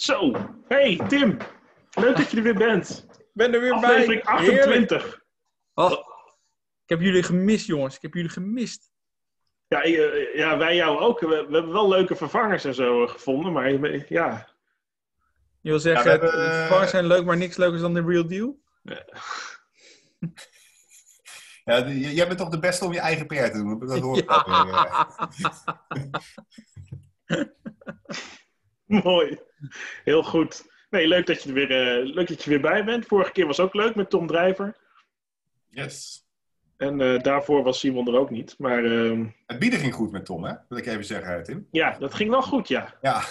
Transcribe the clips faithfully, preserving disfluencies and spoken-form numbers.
Zo, hey Tim. Leuk dat je er weer bent. Ik ben er weer Aflevering bij. achtentwintig. Oh, ik heb jullie gemist, jongens. Ik heb jullie gemist. Ja, uh, ja wij jou ook. We, we hebben wel leuke vervangers en zo gevonden, maar ja. Je wil zeggen, ja, hebben, uh... vervangers zijn leuk, maar niks leukers dan de real deal? Ja. Ja, jij bent toch de beste om je eigen P R te doen? Dat hoor ik ja. weer. Mooi. Heel goed. Nee, leuk dat je er weer, uh, leuk dat je weer bij bent. Vorige keer was ook leuk met Tom Drijver. Yes. En uh, daarvoor was Simon er ook niet. Maar, uh... het bieden ging goed met Tom, hè? Wil ik even zeggen, Tim. Ja, dat ging wel goed, ja. Ja.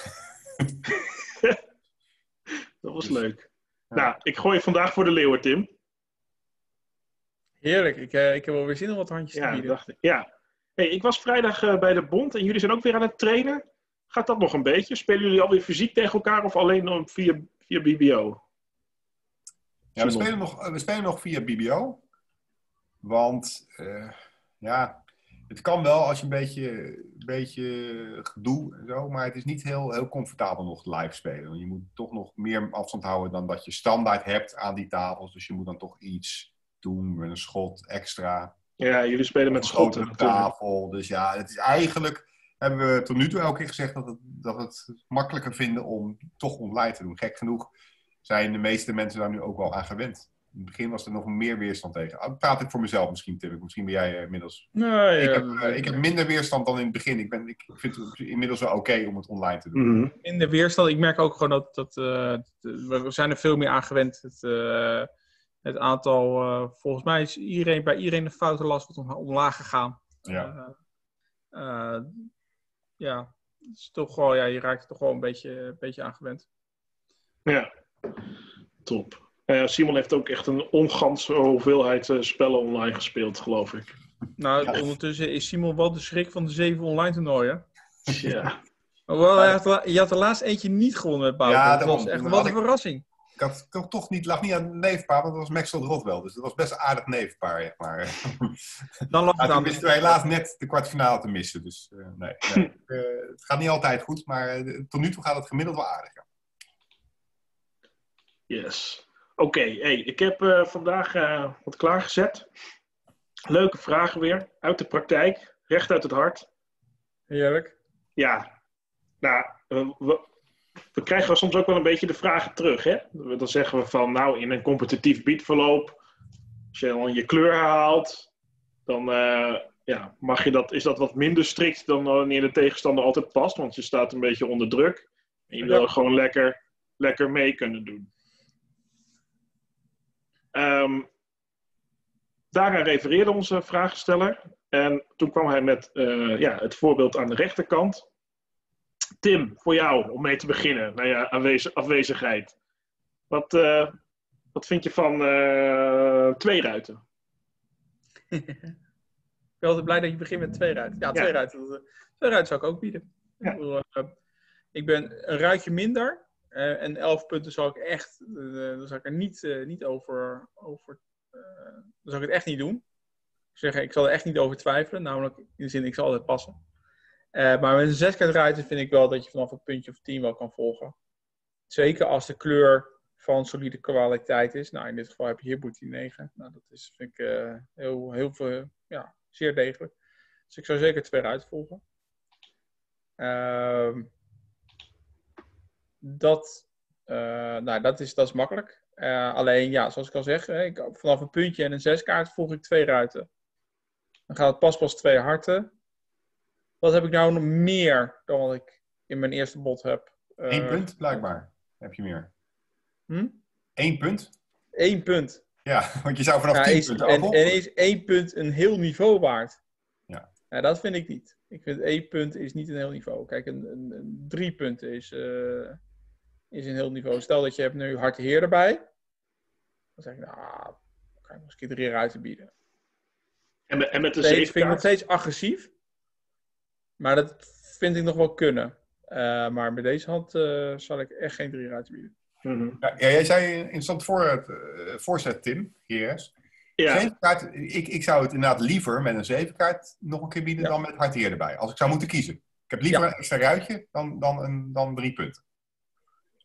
Dat was dus leuk. Ja. Nou, ik gooi vandaag voor de leeuwen, Tim. Heerlijk. Ik, uh, ik heb wel weer zin om wat handjes ja, te bieden. Dacht ik. Ja. Hey, ik was vrijdag uh, bij de Bond en jullie zijn ook weer aan het trainen. Gaat dat nog een beetje? Spelen jullie alweer fysiek tegen elkaar of alleen via, via B B O? Ja, we spelen, nog, we spelen nog via B B O. Want, uh, ja, het kan wel als je een beetje, een beetje gedoe en zo. Maar het is niet heel, heel comfortabel nog live spelen. Want je moet toch nog meer afstand houden dan dat je standaard hebt aan die tafels. Dus je moet dan toch iets doen met een schot extra. Ja, jullie spelen met schotten. Op tafel. Dus ja, het is eigenlijk... hebben we tot nu toe elke keer gezegd dat, het, dat we het makkelijker vinden om toch online te doen. Gek genoeg zijn de meeste mensen daar nu ook wel aan gewend. In het begin was er nog meer weerstand tegen. Oh, praat ik voor mezelf misschien, Tim. Misschien ben jij uh, inmiddels... Nee, ik, ja, heb, uh, ik heb minder weerstand dan in het begin. Ik, ben, ik vind het inmiddels wel oké okay om het online te doen. Mm-hmm. In de weerstand, ik merk ook gewoon dat... dat uh, we zijn er veel meer aan gewend. Het, uh, het aantal... Uh, volgens mij is iedereen, bij iedereen de foute last wat omlaag gegaan. Ja. Uh, uh, Ja, het is toch wel, ja, je raakt er toch wel een beetje, een beetje aan gewend. Ja, top. Uh, Simon heeft ook echt een onganse hoeveelheid uh, spellen online gespeeld, geloof ik. Nou, ja. Ondertussen is Simon wel de schrik van de zeven online toernooien. Ja. Wel, je, had, je had er laatst eentje niet gewonnen met Bouke. Ja, dat was echt wat een verrassing. Ik had toch, toch niet, lag niet aan het neefpaar, want dat was Maxwell Rothwell. Dus dat was best een aardig neefpaar, zeg maar. Dan lag het aan. Toen wisten we helaas net de kwartfinale te missen. Dus uh, nee, nee. uh, het gaat niet altijd goed, maar uh, tot nu toe gaat het gemiddeld wel aardig. Ja. Yes. Oké, okay, hey, ik heb uh, vandaag uh, wat klaargezet. Leuke vragen weer, uit de praktijk, recht uit het hart. Heerlijk. Ja, nou, uh, we... We krijgen soms ook wel een beetje de vragen terug, hè? Dan zeggen we van, nou, in een competitief beatverloop, als je dan je kleur haalt, dan uh, ja, mag je dat, is dat wat minder strikt dan wanneer de tegenstander altijd past, want je staat een beetje onder druk. En je wil ja. gewoon lekker, lekker mee kunnen doen. Um, daaraan refereerde onze vraagsteller. En toen kwam hij met uh, ja, het voorbeeld aan de rechterkant. Tim, voor jou, om mee te beginnen. Nou ja, aanwez- afwezigheid. Wat, uh, wat vind je van uh, twee ruiten? Ik ben altijd blij dat je begint met twee ruiten. Ja, twee ja. ruiten. Twee ruiten zou ik ook bieden. Ja. Ik, bedoel, uh, ik ben een ruitje minder. Uh, en elf punten zou ik echt... Uh, daar zou ik er niet, uh, niet over... over uh, dan zou ik het echt niet doen. Ik, zeg, ik zal er echt niet over twijfelen. Namelijk, in de zin, ik zal altijd passen. Uh, maar met een zeskaart ruiten vind ik wel dat je vanaf een puntje of tien wel kan volgen. Zeker als de kleur van solide kwaliteit is. Nou, in dit geval heb je hier Boetie negen. Nou, dat is, vind ik uh, heel, heel veel, ja, zeer degelijk. Dus ik zou zeker twee ruiten volgen. Uh, dat, uh, nou, dat, is, dat is makkelijk. Uh, alleen, ja, zoals ik al zeg, hè, ik, vanaf een puntje en een zeskaart volg ik twee ruiten. Dan gaat het pas pas twee harten. Wat heb ik nou nog meer dan wat ik in mijn eerste bod heb? Uh, Eén punt, blijkbaar. Heb je meer. Hm? Eén punt? Eén punt. Ja, want je zou vanaf ja, tien is, punten en, afvolgen. en is één punt een heel niveau waard? Ja. Ja, dat vind ik niet. Ik vind één punt is niet een heel niveau. Kijk, een, een, een drie punten is, uh, is een heel niveau. Stel dat je hebt nu Hart Heer erbij. Dan zeg ik, nou, dan kan ik nog eens een keer drie ruiten bieden. En met, en met de zeven zeven vind ik nog steeds agressief. Maar dat vind ik nog wel kunnen. Uh, maar met deze hand uh, zal ik echt geen drie ruiten bieden. Mm-hmm. Ja, jij zei interessant voor het, uh, voorzet, Tim, Heres. Ja. Zevenkaart, ik, ik zou het inderdaad liever met een zevenkaart nog een keer bieden ja. dan met Hart Heer erbij. Als ik zou moeten kiezen. Ik heb liever ja. een extra ruitje dan, dan, een, dan drie punten.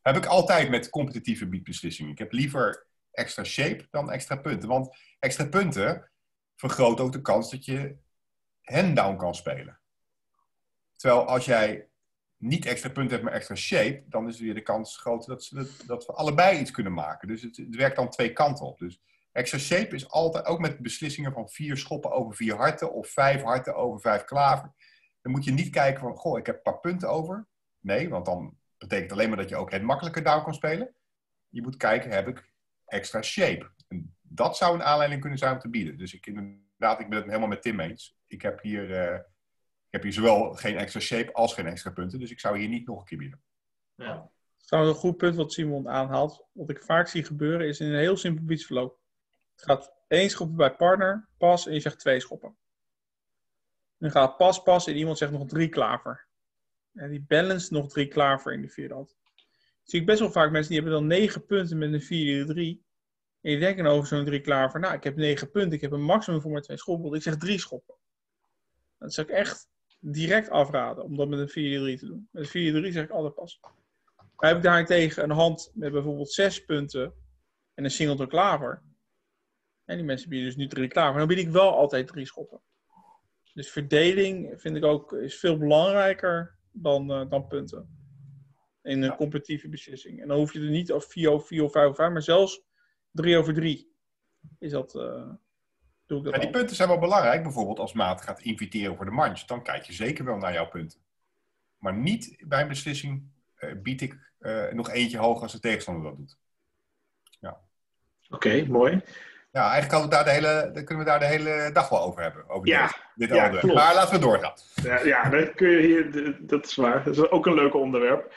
Heb ik altijd met competitieve beatbeslissingen. Ik heb liever extra shape dan extra punten. Want extra punten vergroot ook de kans dat je hand-down kan spelen. Terwijl als jij niet extra punten hebt, maar extra shape, dan is weer de kans groter dat, ze, dat, dat we allebei iets kunnen maken. Dus het, het werkt dan twee kanten op. Dus extra shape is altijd, ook met beslissingen van vier schoppen over vier harten of vijf harten over vijf klaver. Dan moet je niet kijken van, goh, ik heb een paar punten over. Nee, want dan betekent alleen maar dat je ook het makkelijker down kan spelen. Je moet kijken, heb ik extra shape? En dat zou een aanleiding kunnen zijn om te bieden. Dus ik, inderdaad, ik ben het helemaal met Tim eens. Ik heb hier, uh, ik heb hier zowel geen extra shape als geen extra punten. Dus ik zou hier niet nog een keer bieden. Ja. Dat is trouwens een goed punt wat Simon aanhaalt. Wat ik vaak zie gebeuren is in een heel simpel beatsverloop. Het gaat één schoppen bij partner, pas en je zegt twee schoppen. Dan gaat pas, pas en iemand zegt nog drie klaver. En die balance nog drie klaver in de vierde hand. Zie ik best wel vaak mensen die hebben dan negen punten met een vier drie. En die denken over zo'n drie klaver. Nou, ik heb negen punten. Ik heb een maximum voor mijn twee schoppen. Want ik zeg drie schoppen. Dat zou ik echt direct afraden. Om dat met een vier drie te doen. Met een vier drie zeg ik altijd pas. Maar heb ik daarentegen een hand met bijvoorbeeld zes punten. En een singleton klaver. En die mensen bieden dus nu drie klaver. Dan bied ik wel altijd drie schoppen. Dus verdeling vind ik ook is veel belangrijker dan, uh, dan punten. In een ja. competitieve beslissing. En dan hoef je er niet of vier over vier of vijf over vijf, maar zelfs drie over drie. Is dat, uh, doe ik dat ja, die al. punten zijn wel belangrijk. Bijvoorbeeld als maat gaat inviteren voor de manche. Dan kijk je zeker wel naar jouw punten. Maar niet bij een beslissing uh, bied ik uh, nog eentje hoger als de tegenstander dat doet. Ja. Oké, okay, mooi. Ja, eigenlijk kan we daar de hele, dan kunnen we daar de hele dag wel over hebben. Over ja, deze, dit ja, onderwerp. Maar laten we doorgaan. Ja, ja dat, kun je hier, dat is waar. Dat is ook een leuk onderwerp.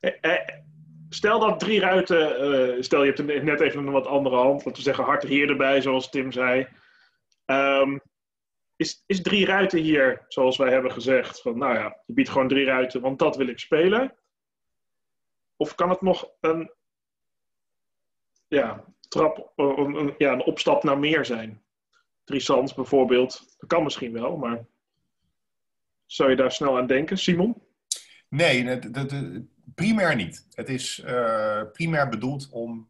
Stel dat drie ruiten... Uh, stel je hebt net even een wat andere hand. Laten we zeggen hard heer erbij, zoals Tim zei. Um, is, is drie ruiten hier, zoals wij hebben gezegd... Van, nou ja, je biedt gewoon drie ruiten, want dat wil ik spelen. Of kan het nog een... Ja... Trap, een, een, ja, een opstap naar meer zijn. Drie sands bijvoorbeeld. Dat kan misschien wel, maar... Zou je daar snel aan denken, Simon? Nee, de, de, de, primair niet. Het is uh, primair bedoeld om...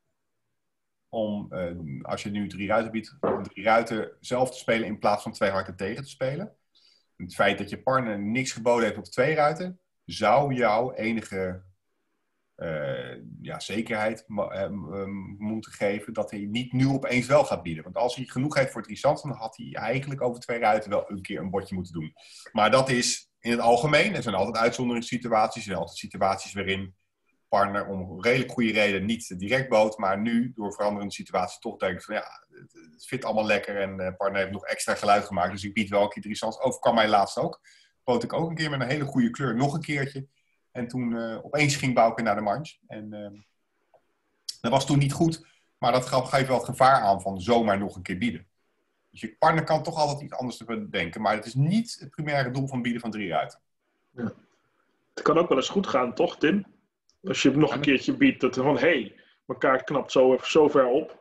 om uh, als je nu drie ruiten biedt... om drie ruiten zelf te spelen in plaats van twee harten tegen te spelen. Het feit dat je partner niks geboden heeft op twee ruiten... zou jou enige... Uh, ja, zekerheid uh, uh, moeten geven dat hij niet nu opeens wel gaat bieden. Want als hij genoeg heeft voor drie sands, dan had hij eigenlijk over twee ruiten wel een keer een bordje moeten doen. Maar dat is in het algemeen. Er zijn altijd uitzonderingssituaties. Er zijn altijd situaties waarin partner om redelijk goede reden niet direct bood, maar nu door veranderende situatie toch denkt van ja, het, het fit allemaal lekker en uh, partner heeft nog extra geluid gemaakt, dus ik bied wel een keer drie sands. Overkwam mij laatst ook. Bood ik ook een keer met een hele goede kleur nog een keertje. En toen uh, opeens ging Bouke naar de manche. En uh, dat was toen niet goed. Maar dat geeft wel het gevaar aan van zomaar nog een keer bieden. Dus je partner kan toch altijd iets anders denken. Maar het is niet het primaire doel van bieden van drie ruiten. Ja. Het kan ook wel eens goed gaan, toch Tim? Als je nog een keertje biedt. Dat van, hé, hey, mijn kaart knapt zo, zo ver op.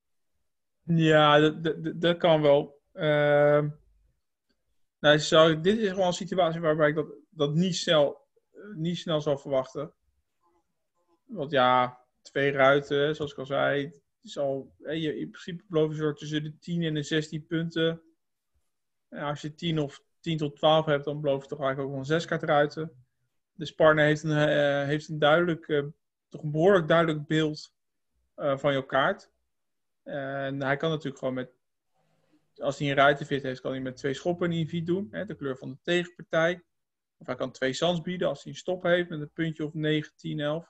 Ja, dat, dat, dat kan wel. Uh, nou, zou, dit is gewoon een situatie waarbij ik dat, dat niet snel... niet snel zou verwachten. Want ja, twee ruiten, zoals ik al zei, is al, je, in principe beloof je tussen de tien en de zestien punten. En als je tien of tien tot twaalf hebt, dan beloof je toch eigenlijk ook wel een zes kaart ruiten. Dus partner heeft een, uh, heeft een duidelijk, uh, toch een behoorlijk duidelijk beeld uh, van jouw kaart. Uh, en hij kan natuurlijk gewoon met, als hij een ruitenfit heeft, kan hij met twee schoppen een invite doen, hè, de kleur van de tegenpartij. Of hij kan twee sands bieden als hij een stop heeft met een puntje of negen, tien, elf.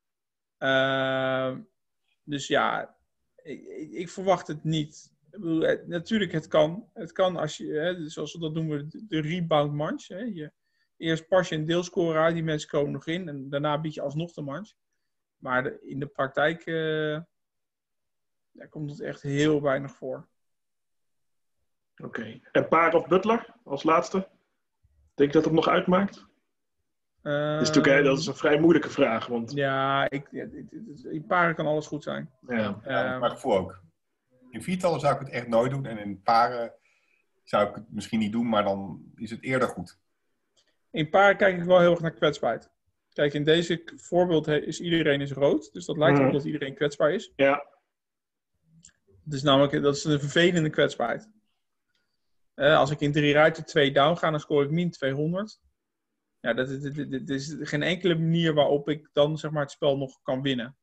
Uh, dus ja, ik, ik verwacht het niet. Ik bedoel, het, natuurlijk, het kan. Het kan als je, hè, zoals we dat noemen, de, de rebound manche. Hè. Je, eerst pas je een deelscore uit, die mensen komen nog in. En daarna bied je alsnog de manche. Maar de, in de praktijk uh, ja, komt het echt heel weinig voor. Oké. Okay. En paar of butler als laatste? Denk je dat het nog uitmaakt? Uh, dat, is natuurlijk, dat is een vrij moeilijke vraag. Want... Ja, ik, in paren kan alles goed zijn. Ja, ja uh, maar ik voel ook. In viertallen zou ik het echt nooit doen. En in paren zou ik het misschien niet doen, maar dan is het eerder goed. In paren kijk ik wel heel erg naar kwetsbaarheid. Kijk, in deze voorbeeld is iedereen is rood. Dus dat lijkt erop Mhm. dat iedereen kwetsbaar is. Ja. Dus namelijk, dat is een vervelende kwetsbaarheid. Uh, als ik in drie ruiten twee down ga, dan score ik min tweehonderd. Ja, dat, dat, dat, dat is geen enkele manier waarop ik dan zeg maar, het spel nog kan winnen.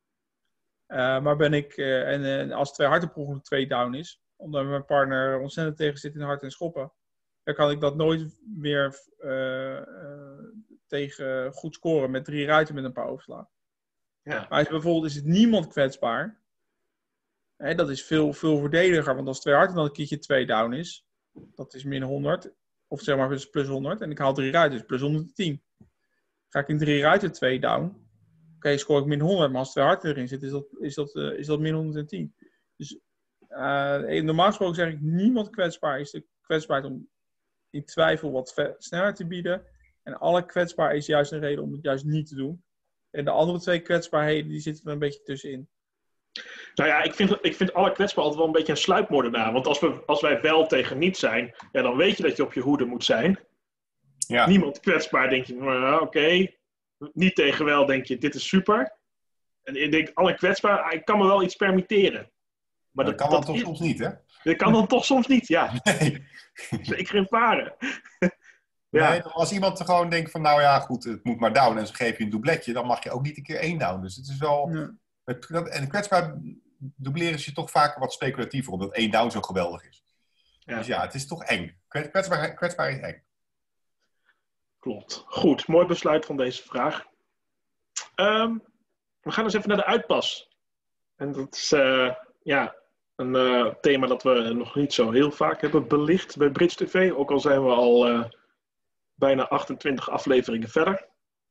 Uh, maar ben ik, uh, en uh, als twee harten per ongeluk twee down is, omdat mijn partner ontzettend tegen zit in hard en schoppen, dan kan ik dat nooit meer uh, uh, tegen goed scoren met drie ruiten met een paar overslagen. Ja. Maar als bijvoorbeeld is het niemand kwetsbaar, hè, dat is veel, veel voordeliger, want als twee harten dan een keertje twee down is, dat is min honderd, of zeg maar plus honderd, en ik haal drie ruiten, dus plus honderdtien. Ga ik in drie ruiten twee down, oké, okay, scoor ik min honderd, maar als twee harten erin zitten, is dat, is dat, uh, is dat min honderdtien. Dus uh, normaal gesproken zeg ik, niemand kwetsbaar is de kwetsbaarheid om in twijfel wat ve- sneller te bieden. En alle kwetsbaar is juist een reden om het juist niet te doen. En de andere twee kwetsbaarheden, die zitten er een beetje tussenin. Nou ja, ik vind, ik vind alle kwetsbaar altijd wel een beetje een sluipmoordenaar. Want als, we, als wij wel tegen niet zijn, ja, dan weet je dat je op je hoede moet zijn. Ja. Niemand kwetsbaar, denk je, nou, oké. Okay. Niet tegen wel, denk je, dit is super. En ik denk, alle kwetsbaar, ik kan me wel iets permitteren. Maar dat, dat kan dat dan is, toch soms niet, hè? Dat kan dan toch soms niet, ja. Nee. Zeker in varen. Ja. Nee, als iemand er gewoon denkt van, nou ja, goed, het moet maar down en ze geven je een doubletje, dan mag je ook niet een keer één down. Dus het is wel... Ja. Het, en kwetsbaar dubleren ze toch vaak wat speculatiever, omdat één down zo geweldig is. Ja. Dus ja, het is toch eng. Kwetsbaar, kwetsbaar is eng. Klopt. Goed, mooi besluit van deze vraag. Um, we gaan eens even naar de uitpas. En dat is uh, ja, een uh, thema dat we nog niet zo heel vaak hebben belicht bij Bridge T V. Ook al zijn we al uh, bijna achtentwintig afleveringen verder.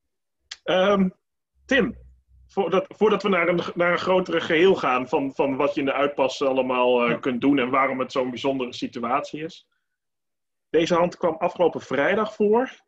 Um, Tim, voordat, voordat we naar een, naar een grotere geheel gaan van, van wat je in de uitpas allemaal uh, ja. kunt doen en waarom het zo'n bijzondere situatie is. Deze hand kwam afgelopen vrijdag voor.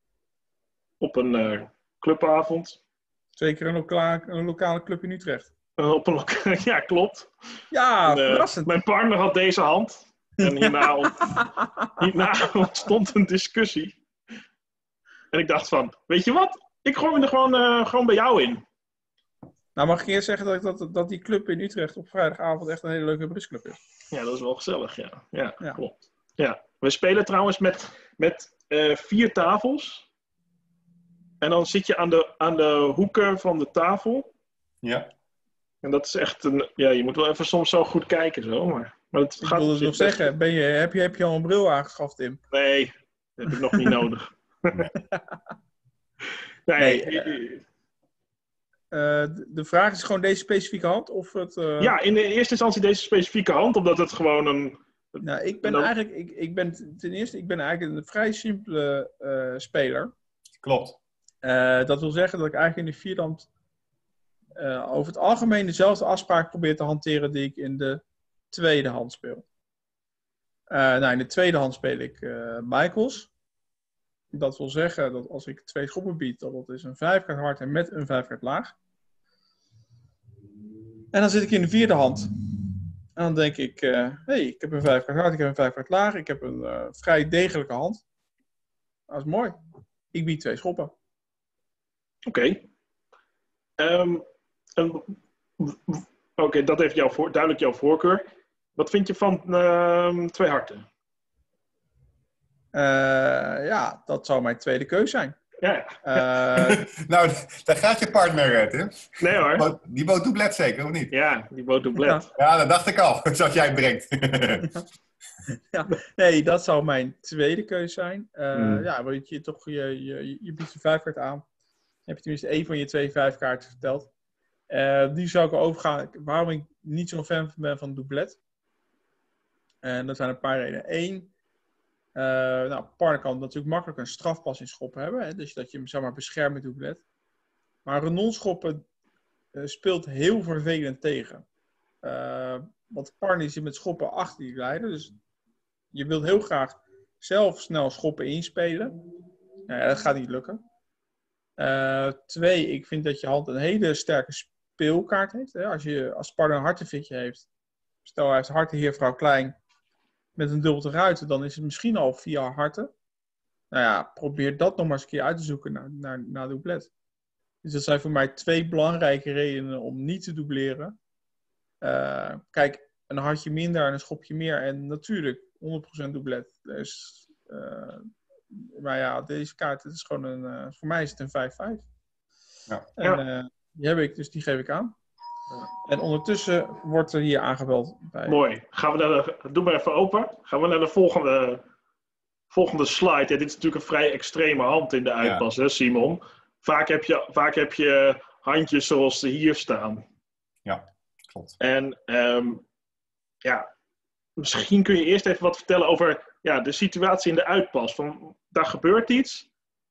Op een uh, clubavond. Twee keer een, loka- een lokale club in Utrecht. Uh, op een loka- ja, klopt. Ja, en, uh, verrassend. Mijn partner had deze hand. En hierna, ont- hierna ontstond een discussie. En ik dacht van, weet je wat? Ik gooi me er gewoon, uh, gewoon bij jou in. Nou, mag ik eerst zeggen dat, dat, dat die club in Utrecht op vrijdagavond echt een hele leuke brisclub is. Ja, dat is wel gezellig, ja. Ja, ja. Klopt. Ja. We spelen trouwens met, met uh, vier tafels. En dan zit je aan de, aan de hoeken van de tafel. Ja. En dat is echt een... Ja, je moet wel even soms zo goed kijken, zo. Maar, maar het ik gaat wilde nog zeggen, ben je, heb, je, heb je al een bril aangeschaft, Tim? Nee, dat heb ik nog niet nodig. Nee. nee uh, uh, de vraag is gewoon deze specifieke hand? Of het, uh... Ja, in de eerste instantie deze specifieke hand, omdat het gewoon een... Nou, ik ben dan... eigenlijk... Ik, ik ben, ten eerste, ik ben eigenlijk een vrij simpele uh, speler. Klopt. Uh, dat wil zeggen dat ik eigenlijk in de vierde hand uh, over het algemeen dezelfde afspraak probeer te hanteren die ik in de tweede hand speel. Uh, nou, in de tweede hand speel ik uh, Michaels. Dat wil zeggen dat als ik twee schoppen bied, dat dat is een vijf kaart hard en met een vijf kaart laag. En dan zit ik in de vierde hand. En dan denk ik, hé, uh, hey, ik heb een vijf kaart hard, ik heb een vijf kaart laag, ik heb een uh, vrij degelijke hand. Dat is mooi. Ik bied twee schoppen. Oké. Okay. Um, um, Oké, okay, dat heeft jouw voor, duidelijk jouw voorkeur. Wat vind je van uh, twee harten? Uh, ja, dat zou mijn tweede keus zijn. Ja, ja. Uh, nou, daar gaat je partner, Tim. Nee hoor. Die boot doublet zeker, of niet? Ja, die boot doublet. Ja, ja dat dacht ik al, zoals jij het brengt. Ja, nee, dat zou mijn tweede keus zijn. Uh, mm. Ja, weet je, toch, je, je, je biedt een vijfkaart aan. Dan heb je tenminste één van je twee vijfkaarten verteld. Uh, die zou ik overgaan. Waarom ik niet zo'n fan ben van doublet. En dat zijn een paar redenen. Eén, uh, nou, partner kan natuurlijk makkelijk een strafpas in schoppen hebben. Hè? Dus dat je hem zeg maar beschermt met doublet. Maar renonschoppen uh, speelt heel vervelend tegen. Uh, want partner zit met schoppen achter die leider. Dus je wilt heel graag zelf snel schoppen inspelen. Nou ja, dat gaat niet lukken. Uh, twee, ik vind dat je hand een hele sterke speelkaart heeft. Hè? Als je als partner een hartenfitje heeft. Stel hij heeft harten heer vrouw klein. Met een dubbel te ruiten. Dan is het misschien al via harten. Nou ja, probeer dat nog maar eens een keer uit te zoeken naar, naar, naar doublet. Dus dat zijn voor mij twee belangrijke redenen om niet te dubleren. Uh, kijk, een hartje minder en een schopje meer. En natuurlijk, honderd procent doublet. Dus, uh, maar ja, deze kaart, het is gewoon een, uh, voor mij is het een vijf vijf. Ja. En uh, die heb ik, dus die geef ik aan. Ja. En ondertussen wordt er hier aangebeld. Bij... Mooi. Gaan we naar de, doe maar even open. Gaan we naar de volgende, volgende slide. Ja, dit is natuurlijk een vrij extreme hand in de uitpas, ja. Hè, Simon? Vaak heb, je, vaak heb je handjes zoals ze hier staan. Ja, klopt. En um, ja, misschien kun je eerst even wat vertellen over ja, de situatie in de uitpas. Van, daar gebeurt iets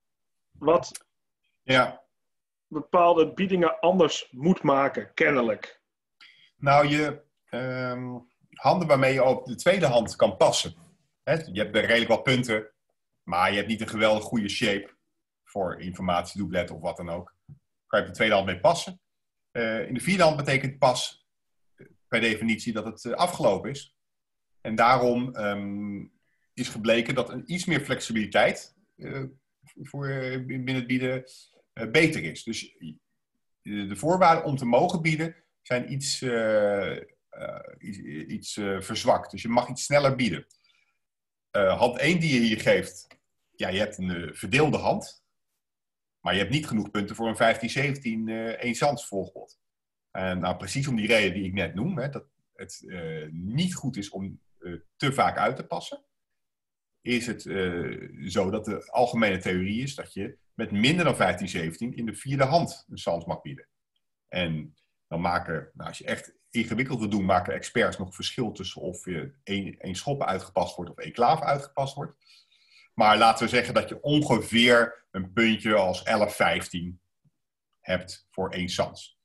wat ja. bepaalde biedingen anders moet maken, kennelijk. Nou, je um, handen waarmee je op de tweede hand kan passen. Hè? Je hebt redelijk wat punten, maar je hebt niet een geweldig goede shape voor informatiedoublet of wat dan ook. Kan je op de tweede hand mee passen. Uh, in de vierde hand betekent pas per definitie dat het uh, afgelopen is. En daarom um, is gebleken dat een iets meer flexibiliteit uh, voor, uh, binnen het bieden uh, beter is. Dus uh, de voorwaarden om te mogen bieden zijn iets, uh, uh, iets, iets uh, verzwakt. Dus je mag iets sneller bieden. Uh, hand één die je hier geeft, ja, je hebt een uh, verdeelde hand. Maar je hebt niet genoeg punten voor een vijftien zeventien uh, eensands volgbod. En nou, precies om die reden die ik net noem, hè, dat het uh, niet goed is om uh, te vaak uit te passen, is het uh, zo dat de algemene theorie is dat je met minder dan vijftien zeventien in de vierde hand een sans mag bieden. En dan maken, nou, als je echt ingewikkeld wil doen, maken experts nog verschil tussen of je één, één schop uitgepast wordt of één klaaf uitgepast wordt. Maar laten we zeggen dat je ongeveer een puntje als elf vijftien hebt voor één sans.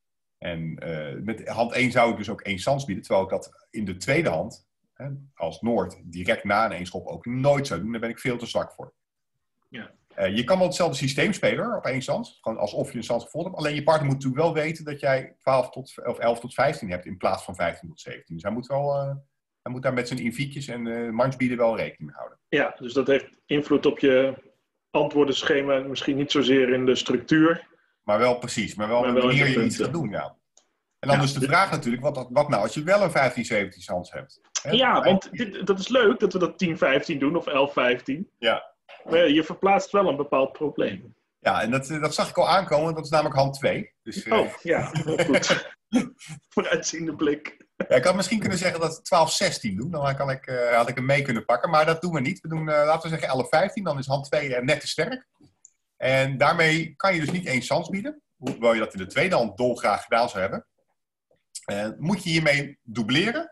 En uh, met hand één zou ik dus ook één sans bieden, terwijl ik dat in de tweede hand, hè, als Noord, direct na een één schop ook nooit zou doen. Daar ben ik veel te zwak voor. Ja. Uh, je kan wel hetzelfde systeem spelen op één sans, gewoon alsof je een sans gevolgd hebt. Alleen je partner moet natuurlijk wel weten dat jij twaalf tot, of elf tot vijftien hebt in plaats van vijftien tot zeventien. Dus hij moet wel... Uh, Hij moet daar met zijn invietjes en uh, manchbieden wel rekening mee houden. Ja, dus dat heeft invloed op je antwoordenschema. Misschien niet zozeer in de structuur. Maar wel precies. Maar wel maar de wel manier de je iets gaat doen, ja. En dan ja, is de vraag natuurlijk, wat, wat nou als je wel een vijftien zeventien sans hebt? Hè? Ja, want dit, dat is leuk dat we dat tien vijftien doen of elf vijftien. Ja. Maar ja, je verplaatst wel een bepaald probleem. Ja, en dat, dat zag ik al aankomen. Dat is namelijk hand twee. Dus, oh, uh... ja. Goed. Vooruitziende blik. Ja, ik had misschien kunnen zeggen dat we twaalf zestien doen. Dan kan ik, uh, had ik hem mee kunnen pakken. Maar dat doen we niet. We doen, uh, laten we zeggen, elf vijftien. Dan is hand twee uh, net te sterk. En daarmee kan je dus niet één sans bieden. Hoewel je dat in de tweede hand dolgraag gedaan zou hebben. Uh, moet je hiermee dubleren.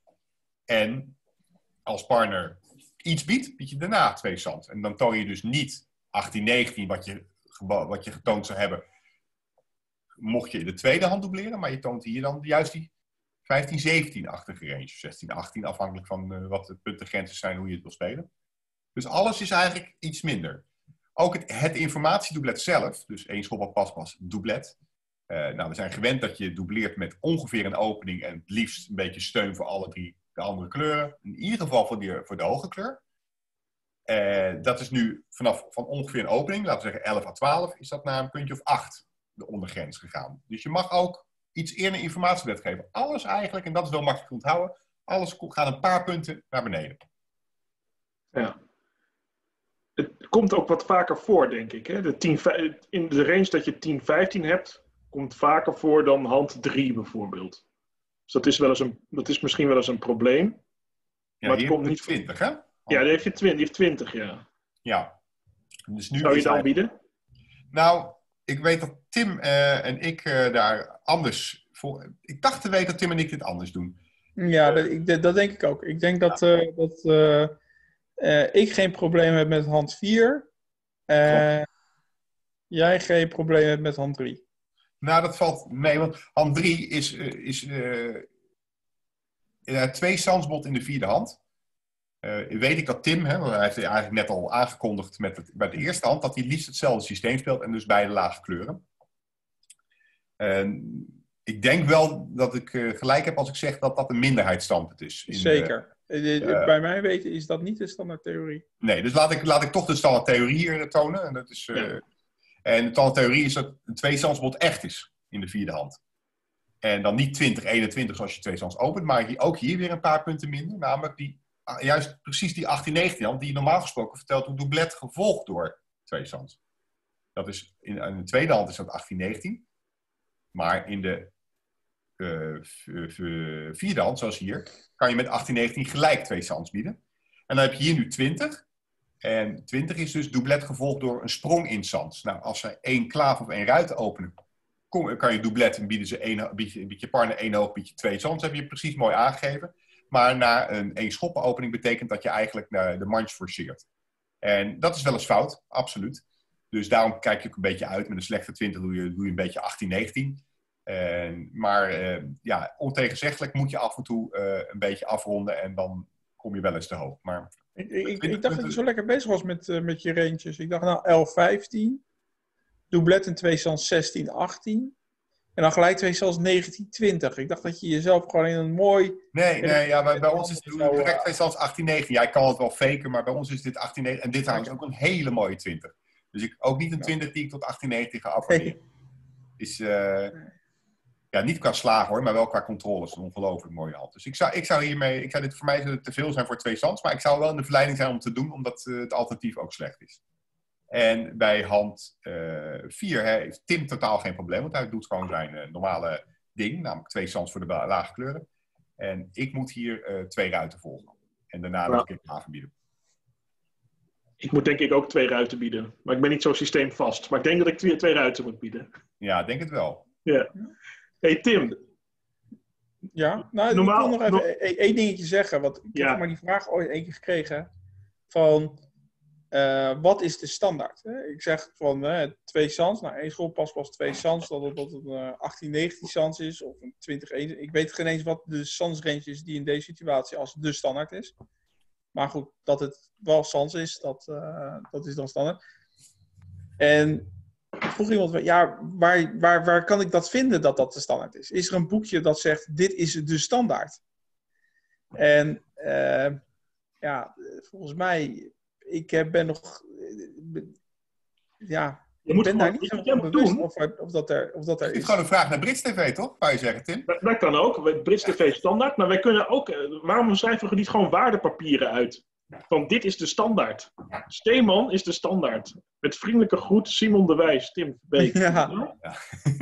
En als partner iets biedt, bied je daarna twee sans. En dan toon je dus niet achttien negentien wat je, wat je getoond zou hebben. Mocht je in de tweede hand dubleren. Maar je toont hier dan juist die vijftien zeventien-achtige range, zestien achttien, afhankelijk van uh, wat de puntengrenzen zijn, hoe je het wil spelen. Dus alles is eigenlijk iets minder. Ook het, het informatiedoublet zelf, dus één schop op paspas, doublet. Uh, nou, we zijn gewend dat je doubleert met ongeveer een opening en het liefst een beetje steun voor alle drie de andere kleuren. In ieder geval voor, die, voor de hoge kleur. Uh, dat is nu vanaf van ongeveer een opening, laten we zeggen elf à twaalf, is dat naar een puntje of acht de ondergrens gegaan. Dus je mag ook iets eerder informatiewet geven. Alles eigenlijk, en dat is wel makkelijk te onthouden, alles gaat een paar punten naar beneden. Ja. Het komt ook wat vaker voor, denk ik. Hè? De tien, in de range dat je tien vijftien hebt, komt vaker voor dan hand drie bijvoorbeeld. Dus dat is, wel eens een, dat is misschien wel eens een probleem. Ja, maar het komt niet twintig, hè? Ja, die heeft je twintig, die heeft twintig, ja. Ja. Dus nu zou je dan hij... bieden? Nou, ik weet dat Tim uh, en ik uh, daar anders... Voor... Ik dacht te weten dat Tim en ik dit anders doen. Ja, dat, ik, dat denk ik ook. Ik denk dat, uh, dat uh, uh, ik geen probleem heb met hand vier. Uh, jij geen probleem hebt met hand drie. Nou, dat valt mee, want hand drie is, uh, is uh, uh, twee sansbod in de vierde hand. Uh, weet ik dat Tim, hè, want hij heeft eigenlijk net al aangekondigd met, het, met de eerste hand, dat hij liefst hetzelfde systeem speelt en dus beide lage kleuren. Uh, ik denk wel dat ik uh, gelijk heb als ik zeg dat dat een minderheidsstandpunt is. In Zeker. De, uh, Bij mijn weten is dat niet de standaardtheorie. Nee, dus laat ik, laat ik toch de standaardtheorie hier tonen. En, dat is, uh, ja. En de theorie is dat een tweestandsbod echt is in de vierde hand. En dan niet twintig eenentwintig zoals je tweestands opent, maar hier, ook hier weer een paar punten minder. Namelijk die, juist precies die achttien negentien hand, die normaal gesproken vertelt hoe doublet gevolgd door tweestands. Dat is in, in de tweede hand is dat achttien negentien. Maar in de uh, vierde hand, zoals hier, kan je met achttien negentien gelijk tweestands bieden. En dan heb je hier nu twintig. En twintig is dus doublet gevolgd door een sprong in sans. Nou, als ze één klaaf of één ruit openen, kom, kan je doublet en bieden ze één, bied je, bied je partner één hoog, bied je twee sans. Dat heb je precies mooi aangegeven. Maar na een één schoppenopening betekent dat je eigenlijk naar de manche forceert. En dat is wel eens fout, absoluut. Dus daarom kijk je ook een beetje uit. Met een slechte twintig doe je, doe je een beetje achttien negentien. En, maar uh, ja, ontegenzeggelijk moet je af en toe uh, een beetje afronden en dan kom je wel eens te hoog. Maar ik, ik, ik dacht dat je zo lekker bezig was met, uh, met je ranges. Ik dacht nou elf vijftien, doublet en twee sans zestien achttien en dan gelijk twee sans negentien twintig. Ik dacht dat je jezelf gewoon in een mooi... Nee, nee ja, bij, bij ons is het direct twee sans achttien negentien. Ja, ik kan het wel faken, maar bij ons is dit achttien negentien. En dit trouwens ook een hele mooie twintig. Dus ik, ook niet een twintig die ik tot achttien negentien ga afwaarderen. Nee. Is... Uh, Ja, niet qua slagen hoor, maar wel qua controle. Dat is een ongelooflijk mooie hand. Dus ik zou, ik zou hiermee, ik zou dit voor mij zou het te veel zijn voor twee stands, maar ik zou wel in de verleiding zijn om het te doen, omdat uh, het alternatief ook slecht is. En bij hand vier uh, heeft Tim totaal geen probleem, want hij doet gewoon zijn uh, normale ding, namelijk twee stands voor de lage kleuren. En ik moet hier uh, twee ruiten volgen. En daarna nog een keer klaver bieden. Ik moet denk ik ook twee ruiten bieden, maar ik ben niet zo systeemvast. Maar ik denk dat ik twee, twee ruiten moet bieden. Ja, denk het wel. Ja. Hey Tim. Ja, nou, Normaal, ik wil nog even no- één dingetje zeggen. Want ik ja. heb maar die vraag ooit één keer gekregen. Van, uh, wat is de standaard? Hè? Ik zeg van uh, twee sans. Nou, één schoolpas was twee sans. Dat het, dat het een uh, achttien negentien sans is. Of een twintig eenentwintig. Ik weet geen eens wat de sans range is die in deze situatie als de standaard is. Maar goed, dat het wel sans is, dat, uh, dat is dan standaard. En... vroeg iemand, ja, waar, waar, waar kan ik dat vinden dat dat de standaard is? Is er een boekje dat zegt, dit is de standaard? En uh, ja, volgens mij, ik heb, ben nog, ja, je moet ben gewoon, daar niet zo van bewust of, of dat er, of dat er is. Het is. is gewoon een vraag naar Brits T V, toch? Zou je zeggen, Tim? Dat, dat kan ook, Brits T V standaard, maar wij kunnen ook, waarom schrijven we niet gewoon waardepapieren uit? Van dit is de standaard. Steeman is de standaard. Met vriendelijke groet, Simon de Wijs, Tim Beek. Ja. Ja.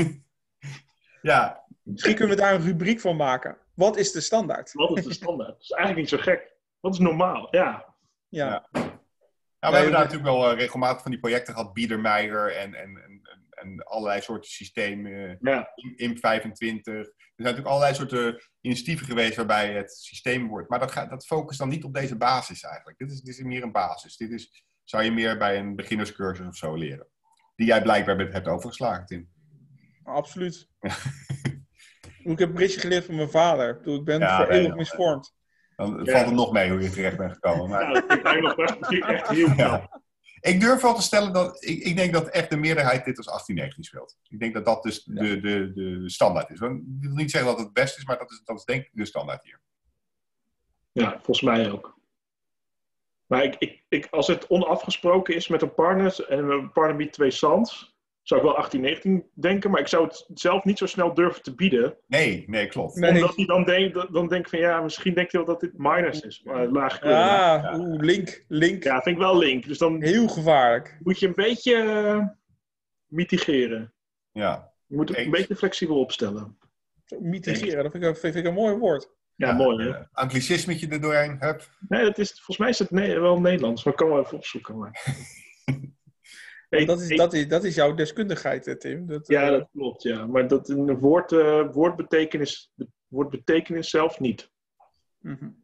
Ja. Misschien kunnen we daar een rubriek van maken. Wat is de standaard? Wat is de standaard? Dat is eigenlijk niet zo gek. Wat is normaal? Ja. Ja. Ja. Nou, we nee, hebben daar natuurlijk wel uh, regelmatig van die projecten gehad. Biedermeijer en, en, en, en allerlei soorten systemen. Ja. I M P vijfentwintig. Er zijn natuurlijk allerlei soorten initiatieven geweest waarbij het systeem wordt. Maar dat, gaat, dat focust dan niet op deze basis eigenlijk. Dit is, dit is meer een basis. Dit is, zou je meer bij een beginnerscursus of zo leren. Die jij blijkbaar hebt overgeslagen, Tim. Absoluut. Ik heb een britje geleerd van mijn vader. Toen ik ben ja, voor nee, eeuwig ja, misvormd. Dan ja. valt het nog mee hoe je terecht bent gekomen. Maar... Ja, ik denk nog best echt heel ja. Ik durf wel te stellen dat... Ik, ik denk dat echt de meerderheid dit als achttien negentien speelt. Ik denk dat dat dus de, ja. de, de, de standaard is. Ik wil niet zeggen dat het het beste is, maar dat is, dat is denk ik de standaard hier. Ja, volgens mij ook. Maar ik, ik, ik, als het onafgesproken is met een partner en een partner biedt twee sans, zou ik wel achttien negentien denken, maar ik zou het zelf niet zo snel durven te bieden. Nee, nee, klopt. Nee. Omdat hij dan denkt, dan denk van ja, misschien denkt hij wel dat dit minus is. Maar laag kleur. Ja, ja. Oeh, link, link. Ja, vind ik wel link. Dus dan heel gevaarlijk. Moet je een beetje uh, mitigeren. Ja. Je moet het een beetje flexibel opstellen. Mitigeren, dat vind ik, vind ik een mooi woord. Ja, ja mooi hè. Uh, anglicismetje er doorheen, hup. Nee, dat is, volgens mij is het ne- wel Nederlands, maar ik kan wel even opzoeken. Maar... Hey, dat, is, dat, is, dat is jouw deskundigheid, Tim. Dat, ja, uh... dat klopt, ja. Maar dat een woord, uh, woordbetekenis, woordbetekenis zelf niet. Mm-hmm.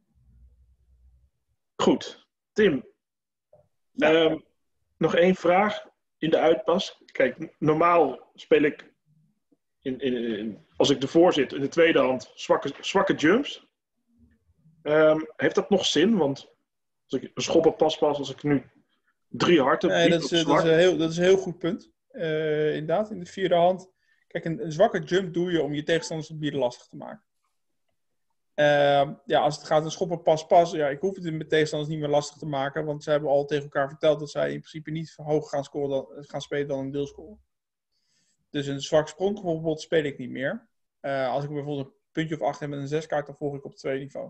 Goed, Tim. Ja. Um, nog één vraag in de uitpas. Kijk, normaal speel ik, in, in, in, als ik ervoor zit, in de tweede hand, zwakke, zwakke jumps. Um, heeft dat nog zin? Want als ik een schoppen pas pas, als ik nu drie harten... Nee, dat is, dat, is een heel, dat is een heel goed punt. Uh, inderdaad, in de vierde hand. Kijk, een, een zwakke jump doe je om je tegenstanders op bieden lastig te maken. Uh, ja, als het gaat om schoppen pas pas, ja, ik hoef het met tegenstanders niet meer lastig te maken, want ze hebben al tegen elkaar verteld dat zij in principe niet hoger gaan, scoren dan, gaan spelen dan een deelscore. Dus een zwak sprongverbod speel ik niet meer. Uh, als ik bijvoorbeeld een puntje of acht heb met een zeskaart, dan volg ik op twee niveau.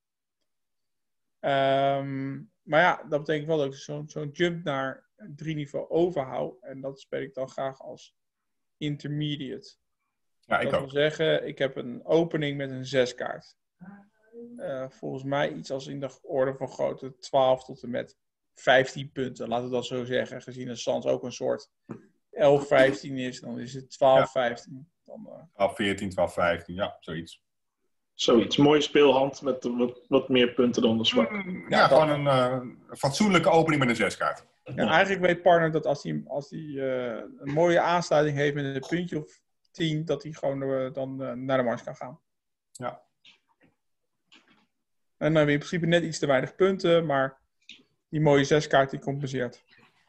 Um, maar ja, dat betekent wel dat ik zo'n zo'n jump naar drie niveau overhoud. En dat speel ik dan graag als intermediate. Ja, ik dat ook. wil zeggen, ik heb een opening met een zeskaart. Uh, volgens mij iets als in de orde van grootte twaalf tot en met vijftien punten. Laten we dat zo zeggen. Gezien een Sans ook een soort elf vijftien is, dan is het twaalf vijftien. Dan, uh... twaalf veertien, twaalf vijftien, ja, zoiets. Zoiets. Mooie speelhand met wat, wat meer punten dan de zwak. Mm, ja, ja, gewoon een uh, fatsoenlijke opening met een zeskaart. Ja, eigenlijk weet partner dat als hij, als hij uh, een mooie aansluiting heeft met een puntje of tien, dat hij gewoon uh, dan uh, naar de mars kan gaan. Ja. En dan hebben we in principe net iets te weinig punten, maar die mooie zeskaart die compenseert.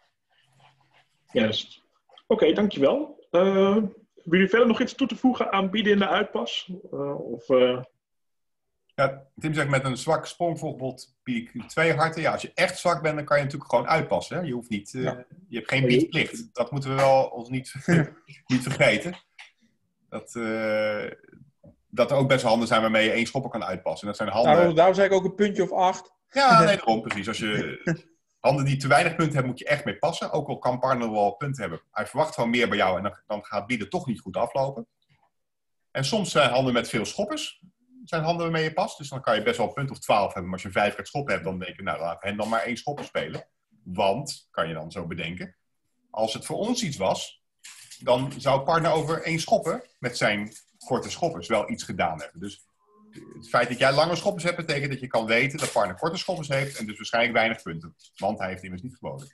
Juist. Oké, okay, dankjewel. Uh, hebben jullie verder nog iets toe te voegen aan bieden in de uitpas? Uh, of, uh... Ja, Tim zegt met een zwak sprongverbod bied ik twee harten. Ja, als je echt zwak bent, dan kan je natuurlijk gewoon uitpassen. Hè? Je hoeft niet, uh, ja. je hebt geen biedplicht. Dat moeten we wel ons niet, niet vergeten. Dat, uh, dat er ook best wel handen zijn waarmee je één schopper kan uitpassen. Dat zijn handen... Nou, daarom zei ik ook een puntje of acht. Ja, nee, daarom precies. Als je handen die te weinig punten hebben, moet je echt mee passen. Ook al kan partner wel punten hebben. Hij verwacht gewoon meer bij jou en dan, dan gaat bieden toch niet goed aflopen. En soms zijn handen met veel schoppers. Zijn handen waarmee je past. Dus dan kan je best wel een punt of twaalf hebben. Maar als je vijf keer schoppen hebt, dan denk je, nou, laat hen dan maar één schopper spelen. Want, kan je dan zo bedenken, als het voor ons iets was, dan zou partner over één schopper met zijn korte schoppers wel iets gedaan hebben. Dus het feit dat jij lange schoppers hebt, betekent dat je kan weten dat partner korte schoppers heeft en dus waarschijnlijk weinig punten. Want hij heeft immers niet geboden.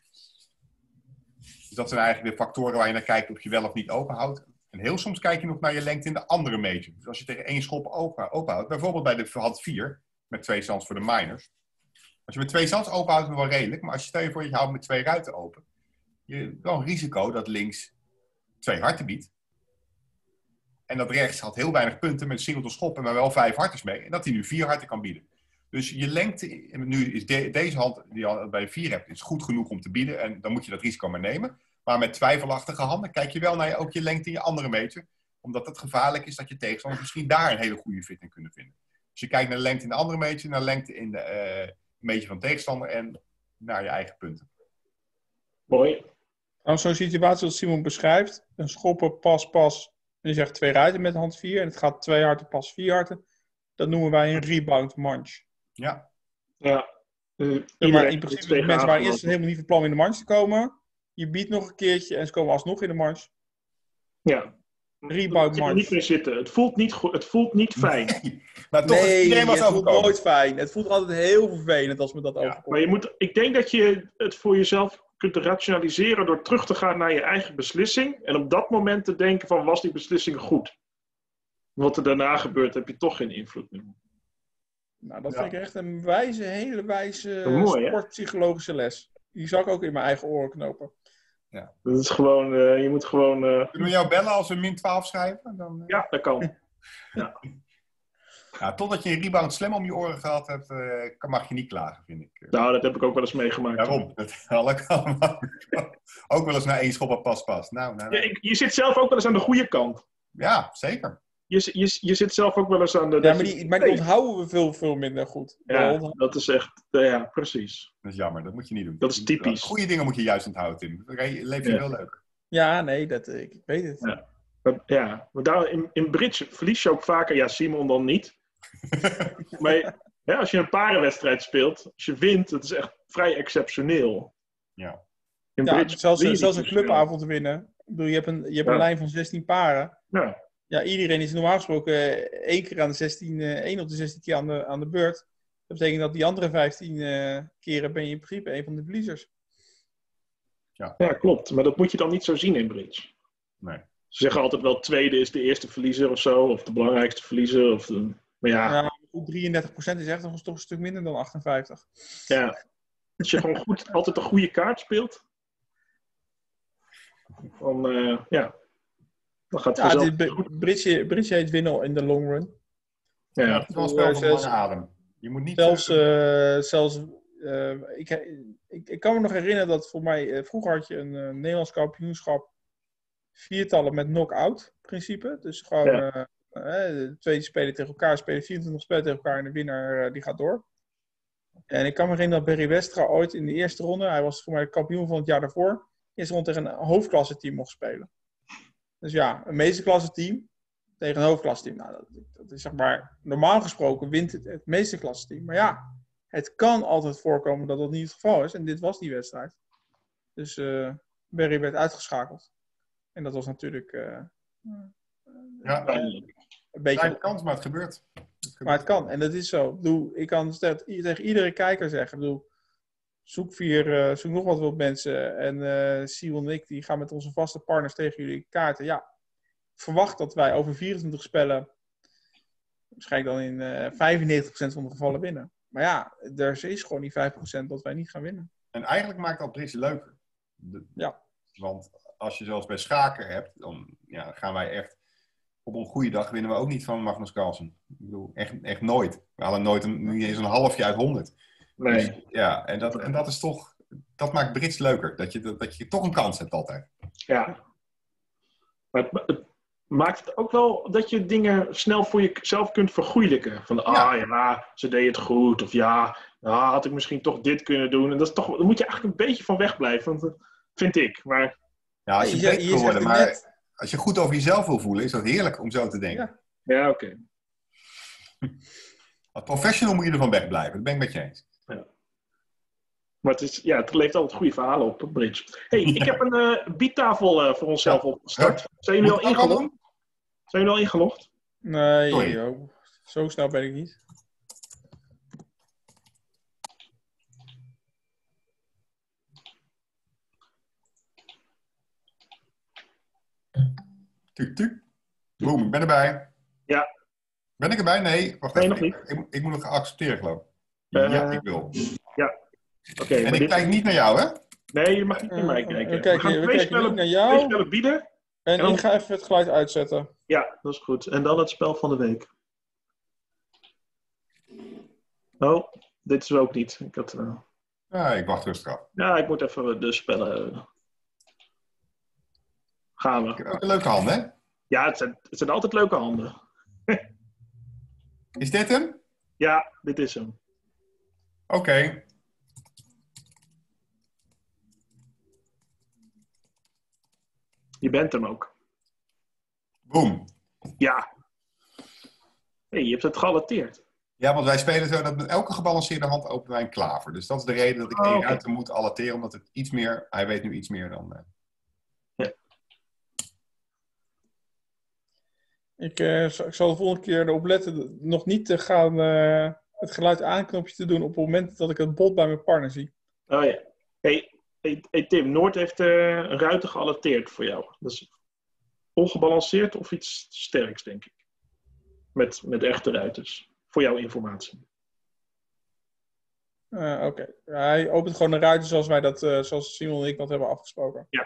Dus dat zijn eigenlijk de factoren waar je naar kijkt of je wel of niet openhoudt. En heel soms kijk je nog naar je lengte in de andere major. Dus als je tegen één schop open, openhoudt, bijvoorbeeld bij de hand vier, met twee stands voor de minors. Als je met twee stands openhoudt, is het wel redelijk. Maar als je stel je voor dat je houdt met twee ruiten open, je hebt wel een risico dat links twee harten biedt. En dat rechts had heel weinig punten met single schoppen, maar wel vijf harters mee. En dat hij nu vier harten kan bieden. Dus je lengte, nu is de, deze hand die je bij vier hebt, is goed genoeg om te bieden. En dan moet je dat risico maar nemen. Maar met twijfelachtige handen kijk je wel naar je, ook je lengte in je andere meter. Omdat het gevaarlijk is dat je tegenstanders misschien daar een hele goede fit in kunnen vinden. Dus je kijkt naar de lengte in de andere meter, naar de lengte in de uh, meter van de tegenstander en naar je eigen punten. Mooi. Nou, zo'n situatie zoals Simon beschrijft, een schoppen, pas, pas. En je zegt twee ruiten met hand vier en het gaat twee harten, pas, vier harten. Dat noemen wij een rebound manch. Ja. Ja. Uh, ja maar in principe de mensen waren eerst helemaal niet van plan in de manch te komen. Je biedt nog een keertje en ze komen alsnog in de manch. Ja. Rebound manch. niet meer zitten. Het voelt niet goed. Het voelt niet fijn. Nee, maar toch, nee het voelt overkomen. nooit fijn. Het voelt altijd heel vervelend als me dat ja, overkomt. Maar je moet, ik denk dat je het voor jezelf kunt rationaliseren door terug te gaan naar je eigen beslissing. En op dat moment te denken van, was die beslissing goed? Wat er daarna gebeurt, heb je toch geen invloed meer. Nou, dat ja. vind ik echt een wijze, hele wijze mooi, sportpsychologische les. Die zou ik ook in mijn eigen oren knopen. Ja. Dat is gewoon, uh, je moet gewoon... Uh... Kunnen we jou bellen als we min twaalf schrijven? Dan, uh... Ja, dat kan. ja. Ja, totdat je een rebound slam om je oren gehad hebt, uh, mag je niet klagen, vind ik. Nou, dat heb ik ook wel eens meegemaakt. Daarom. Dat allemaal. Ook wel eens naar één schop op pas pas. Nou, nou, nou. Ja, je zit zelf ook wel eens aan de goede kant. Ja, zeker. Je, je, je zit zelf ook wel eens aan de... Ja, maar die, maar die onthouden we veel, veel minder goed. Ja, dat is echt... Ja, precies. Dat is jammer, dat moet je niet doen. Dat is typisch. Goede dingen moet je juist onthouden, Tim. Dan leef je ja. heel leuk. Ja, nee, dat, ik, ik weet het. Ja, maar, ja, maar daar, in, in bridge verlies je ook vaker... Ja, Simon dan niet. Maar ja, als je een parenwedstrijd speelt... Als je wint, dat is echt vrij exceptioneel. Ja. In ja, bridge zelfs, zelfs een clubavond te winnen. Ik bedoel, je hebt een, je hebt ja. een lijn van zestien paren. Ja. Ja, iedereen is normaal gesproken één keer aan de zestien, één op de zestien keer aan de, aan de beurt. Dat betekent dat die andere vijftien uh, keren ben je in principe een van de verliezers. Ja. ja, klopt. Maar dat moet je dan niet zo zien in bridge. Nee. Ze zeggen altijd wel tweede is de eerste verliezer of zo. Of de belangrijkste verliezer. Of de... Maar ja. ja, drieëndertig procent is echt nog toch een stuk minder dan achtenvijftig. Ja. Als je gewoon goed, altijd een goede kaart speelt. Dan, uh, ja... Dan gaat het ja, dit, bridge, bridge heet winnen in de long run. Ja. Ja, het is wel een spel van lange adem. Je moet niet... Zelfs, uh, zelfs uh, ik, ik, ik kan me nog herinneren dat voor mij, uh, vroeger had je een uh, Nederlands kampioenschap viertallen met knock-out principe. Dus gewoon ja. uh, uh, de twee spelen tegen elkaar, spelen vierentwintig spelen tegen elkaar en de winnaar uh, die gaat door. En ik kan me herinneren dat Barry Westra ooit in de eerste ronde, hij was voor mij de kampioen van het jaar daarvoor, eerste ronde tegen een hoofdklasse team mocht spelen. Dus ja, een meesterklasse team tegen een hoofdklasse team. Nou, dat, dat is zeg maar, normaal gesproken wint het, het meesterklasse team. Maar ja, het kan altijd voorkomen dat dat niet het geval is. En dit was die wedstrijd. Dus uh, Barry werd uitgeschakeld. En dat was natuurlijk uh, ja, een beetje... Kleine kans, maar het gebeurt. het gebeurt. Maar het kan. En dat is zo. Ik, bedoel, ik kan tegen iedere kijker zeggen. Ik bedoel, zoek, vier, uh, zoek nog wat wat mensen. En uh, Simon en ik die gaan met onze vaste partners tegen jullie kaarten. Ja, verwacht dat wij over vierentwintig spellen waarschijnlijk dan in uh, vijfennegentig procent van de gevallen winnen. Maar ja, er is gewoon die vijf procent dat wij niet gaan winnen. En eigenlijk maakt dat bridge leuker. De, ja. Want als je zoals bij schaken hebt, dan ja, gaan wij echt... Op een goede dag winnen we ook niet van Magnus Carlsen. Ik bedoel, echt, echt nooit. We halen nooit een, niet eens een halfje uit honderd. Nee. Dus, ja, en dat, en dat is toch... Dat maakt bridge leuker. Dat je, dat, dat je toch een kans hebt altijd. Ja. Maar het, het maakt het ook wel dat je dingen snel voor jezelf kunt vergoeilijken. Van, ah ja. ja, ze deed het goed. Of ja, ah, had ik misschien toch dit kunnen doen. En dat is toch, daar moet je eigenlijk een beetje van wegblijven. Want dat vind ik. Maar... Ja, als je ja, beter wil worden, maar net... als je goed over jezelf wil voelen, is dat heerlijk om zo te denken. Ja, ja oké. Okay. Als professional moet je ervan wegblijven. Dat ben ik met je eens. Ja. Maar het, is, ja, het levert altijd goede verhalen op, op Bridge. hey, ik heb een uh, biedtafel uh, voor onszelf ja. opgestart. Ja. Zijn jullie al ingelogd? Zijn jullie al ingelogd? Nee, joh. Zo snel ben ik niet. Tuk, tuk. Boom, ik ben erbij. Ja. Ben ik erbij? Nee. Wacht nee, even. Nog niet. Ik, ik, ik moet nog accepteren, geloof ik. Uh, ja, ik wil. Ja. Okay, en ik dit... kijk niet naar jou, hè? Nee, je mag niet naar mij kijken. Uh, we, we gaan we twee spellen, naar jou. twee spellen bieden. En, en dan... ik ga even het geluid uitzetten. Ja, dat is goed. En dan het spel van de week. Oh, dit is ook niet. Ik had... Uh... Ja, ik wacht rustig af. Ja, ik moet even de spellen... Gaan we. Ik heb ook een leuke handen, hè? Ja, het zijn, het zijn altijd leuke handen. Is dit hem? Ja, dit is hem. Oké. Okay. Je bent hem ook. Boom. Ja. Hey, je hebt het gealerteerd. Ja, want wij spelen zo dat met elke gebalanceerde hand openen wij een klaver. Dus dat is de reden dat ik oh, één okay. ruiter moet alerteren, omdat het iets meer... Hij weet nu iets meer dan... Uh... Ja. Ik, uh, ik zal de volgende keer erop letten nog niet te gaan uh, het geluid aanknopje te doen op het moment dat ik het bot bij mijn partner zie. Oh ja. Hey, hey, hey Tim, Noord heeft uh, een ruiter gealerteerd voor jou. Dat is ongebalanceerd of iets sterks, denk ik. Met, met echte ruiters. Voor jouw informatie. Uh, Oké. Okay. Hij opent gewoon een ruiter zoals wij dat, uh, zoals Simon en ik dat hebben afgesproken. Ja.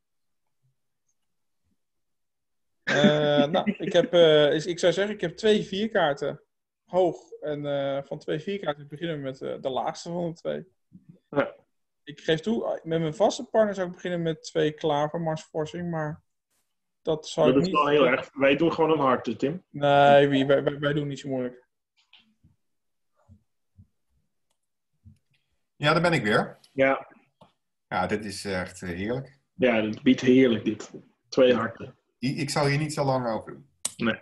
Uh, nou, ik heb, uh, ik zou zeggen, ik heb twee vierkaarten hoog. En uh, van twee vierkaarten beginnen we met uh, de laagste van de twee. Ja. Ik geef toe, met mijn vaste partner zou ik beginnen met twee klaver marsforcing, maar dat zou dat ik is niet... wel heel erg. Wij doen gewoon een harte, Tim. Nee, wie, wij, wij, wij doen niet zo moeilijk. Ja, daar ben ik weer. Ja. Ja, dit is echt heerlijk. Ja, dat biedt heerlijk dit. Twee harten. Ik zou hier niet zo lang over doen. Nee.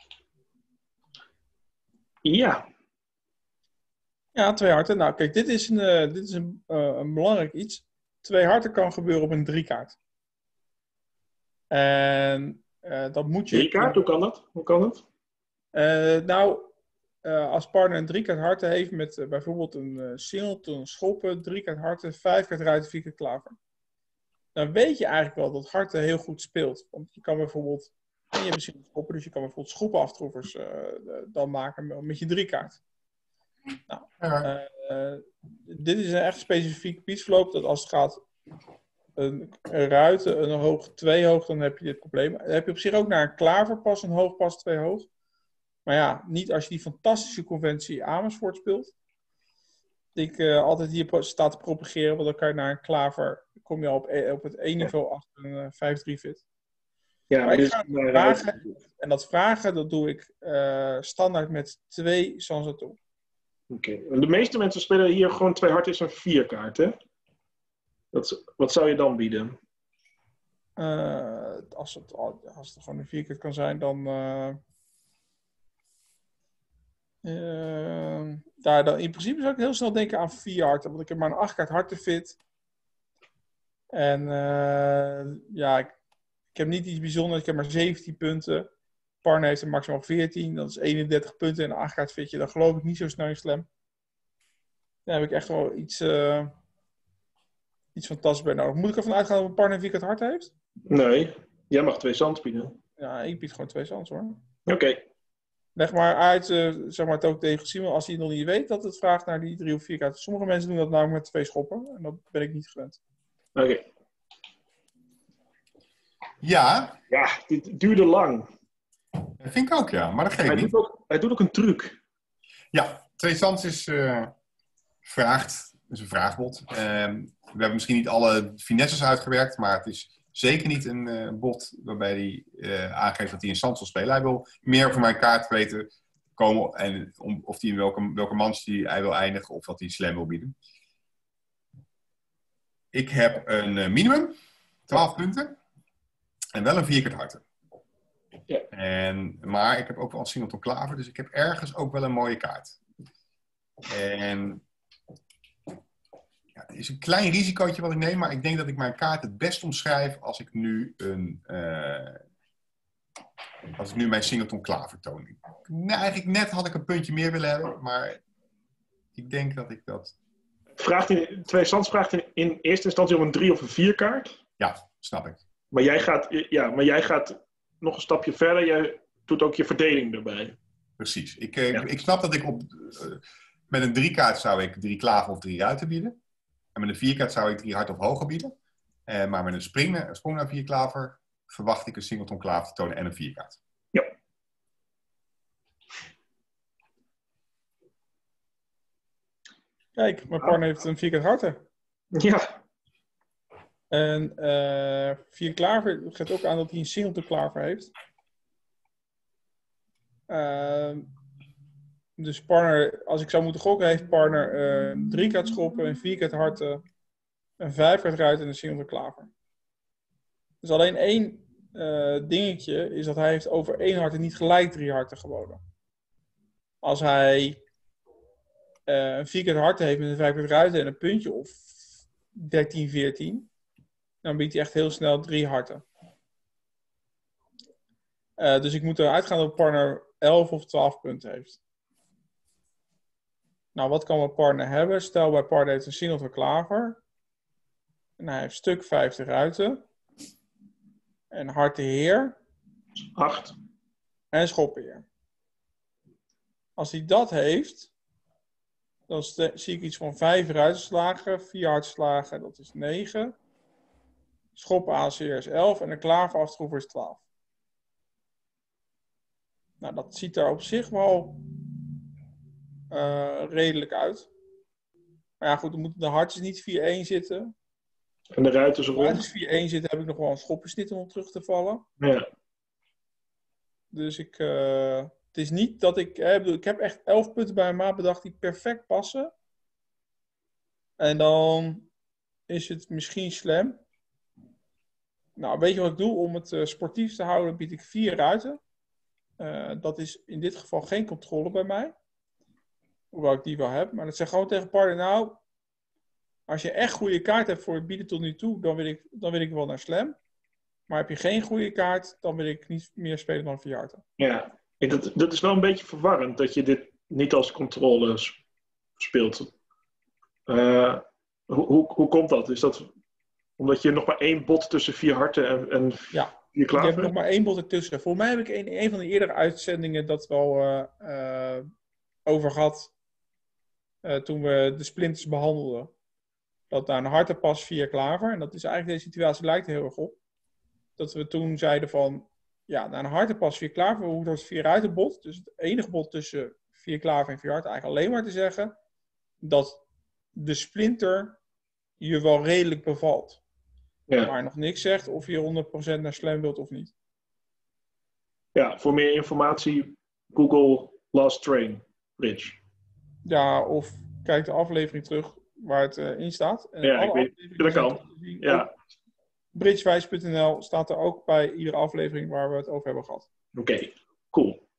Ja. Ja, twee harten. Nou, kijk, dit is een, uh, dit is een, uh, een belangrijk iets. Twee harten kan gebeuren op een driekaart. En uh, dat moet je... Driekaart? Hoe kan dat? Hoe kan dat? Uh, nou, uh, als partner een driekaart harten heeft met uh, bijvoorbeeld een uh, singleton, schoppen, driekaart harten, vijfkaart ruiten, vierkaart klaver. Dan weet je eigenlijk wel dat harten heel goed speelt. Want je kan bijvoorbeeld, en je hebt misschien schoppen, dus je kan bijvoorbeeld schoppenaftroevers uh, dan maken met je driekaart. Nou, ja. uh, uh, dit is een echt specifiek pietsverloop, dat als het gaat een, een ruiten, een hoog, twee hoog, dan heb je dit probleem. Dan heb je op zich ook naar een klaver pas, een hoog pas, twee hoog. Maar ja, niet als je die fantastische conventie Amersfoort speelt. Die ik uh, altijd hier pro- sta te propageren, want dan kan je naar een klaver, kom je al op, e- op het één niveau achter een uh, vijf drie fit. Ja, maar maar ik dit ga is maar vragen, en dat vragen, dat doe ik uh, standaard met twee Sansato. Oké. Okay. De meeste mensen spelen hier gewoon twee hart is een vier kaart, hè? Dat, wat zou je dan bieden? Uh, als, het, als het gewoon een vier kaart kan zijn, dan... Uh, uh, daar, dan in principe zou ik heel snel denken aan vier harten, want ik heb maar een acht kaart hartenfit. En uh, ja, ik, ik heb niet iets bijzonders. Ik heb maar zeventien punten. Parne heeft er maximaal veertien. Dat is eenendertig punten en een acht kaart fitje. Dan geloof ik niet zo snel in slam. Daar heb ik echt wel iets, uh, iets fantastisch bij nodig. Moet ik ervan uitgaan dat Parne een vier kaart hart heeft? Nee, jij mag twee zands bieden. Ja, ik bied gewoon twee zands hoor. Oké. Okay. Leg maar uit, uh, zeg maar het ook tegen Simon, als hij het nog niet weet, dat het vraagt naar die drie of vier kaarten. Sommige mensen doen dat namelijk met twee schoppen. En dat ben ik niet gewend. Oké. Okay. Ja. Ja, dit duurde lang. Dat vind ik ook, ja. Maar dat geeft hij niet. Doet ook, hij doet ook een truc. Ja, twee zands is uh, vraagt. Dat is een vraagbod. Uh, we hebben misschien niet alle finesses uitgewerkt, maar het is zeker niet een uh, bot waarbij hij uh, aangeeft dat hij een zand wil spelen. Hij wil meer over mijn kaart weten komen en om, of hij in welke, welke mans die hij wil eindigen of dat hij slam wil bieden. Ik heb een uh, minimum, twaalf punten. En wel een vier kaart harten. Ja. En, maar ik heb ook wel een singleton klaver, dus ik heb ergens ook wel een mooie kaart. En ja, het is een klein risicootje wat ik neem, maar ik denk dat ik mijn kaart het best omschrijf als ik nu een uh, als ik nu mijn singleton klaver toon. Nou, eigenlijk net had ik een puntje meer willen hebben, maar ik denk dat ik dat... Vraagt in, twee zands vraagt in, in eerste instantie om een drie of een vier kaart. Ja, snap ik. Maar jij gaat, ja, maar jij gaat nog een stapje verder. Jij doet ook je verdeling erbij. Precies. Ik, uh, ja. ik, ik snap dat ik op... Uh, met een drie kaart zou ik drie klaver of drie ruiten bieden. En met een vier kaart zou ik drie hart of hoger bieden. Uh, maar met een spring, een sprong naar vier klaver verwacht ik een singleton klaver te tonen en een vier kaart. Ja. Kijk, mijn partner heeft een vier kaart harten. Ja. En uh, vier klaver geeft ook aan dat hij een singleton klaver heeft. Uh, dus partner, als ik zou moeten gokken, heeft partner uh, drie kaart schoppen, een vier kaart harten, een vijf kaart ruiten en een singleton klaver. Dus alleen één uh, dingetje is dat hij heeft over één hart en niet gelijk drie harten geboden. Als hij uh, een vier kaart harten heeft met een vijf kaart ruiten en een puntje of dertien, veertien, dan biedt hij echt heel snel drie harten. Uh, dus ik moet eruit gaan dat partner elf of twaalf punten heeft. Nou, wat kan mijn partner hebben? Stel, bij partner heeft een singleton klaver. En hij heeft stuk vijftig ruiten. En harte heer. acht. En schoppenheer. Als hij dat heeft, dan zie ik iets van vijf ruitenslagen, vier hartslagen, dat is negen. Schoppen A C R is elf en een klaver aftroeven is twaalf. Nou, dat ziet er op zich wel uh, redelijk uit. Maar ja, goed, dan moeten de hartjes niet vier één zitten. En de ruiten zo rond. Als de vier één zitten, heb ik nog wel een schoppensnit om terug te vallen. Ja. Dus ik, uh, het is niet dat ik, eh, bedoel, ik heb echt elf punten bij mijn maat bedacht die perfect passen. En dan is het misschien slam. Nou, weet je wat ik doe? Om het uh, sportief te houden, bied ik vier ruiten. Uh, dat is in dit geval geen controle bij mij. Hoewel ik die wel heb. Maar dat zeg gewoon tegen partner, nou, als je echt goede kaart hebt voor het bieden tot nu toe, dan wil ik, dan wil ik wel naar slam. Maar heb je geen goede kaart, dan wil ik niet meer spelen dan vier harten. Ja, dat, dat is wel een beetje verwarrend dat je dit niet als controle speelt. Uh, hoe, hoe, hoe komt dat? Is dat omdat je nog maar één bot tussen vier harten en, en ja, vier klaver? Je hebt nog maar één bot ertussen. Voor mij heb ik in een van de eerdere uitzendingen dat wel uh, uh, over gehad. Uh, toen we de splinters behandelden. Dat daar een hartenpas vier klaver. En dat is eigenlijk, deze situatie lijkt er heel erg op. Dat we toen zeiden van, ja, naar een hartenpas vier klaver, hoe dat vier ruitenbod. Dus het enige bod tussen vier klaver en vier hart eigenlijk alleen maar te zeggen dat de splinter je wel redelijk bevalt. Ja. Maar nog niks zegt of je honderd procent naar slam wilt of niet. Ja, voor meer informatie Google Last Train Bridge. Ja, of kijk de aflevering terug waar het uh, in staat. En ja, ik weet, dat kan. Ja. bridgewijs punt n l staat er ook bij iedere aflevering waar we het over hebben gehad. Oké, okay, cool.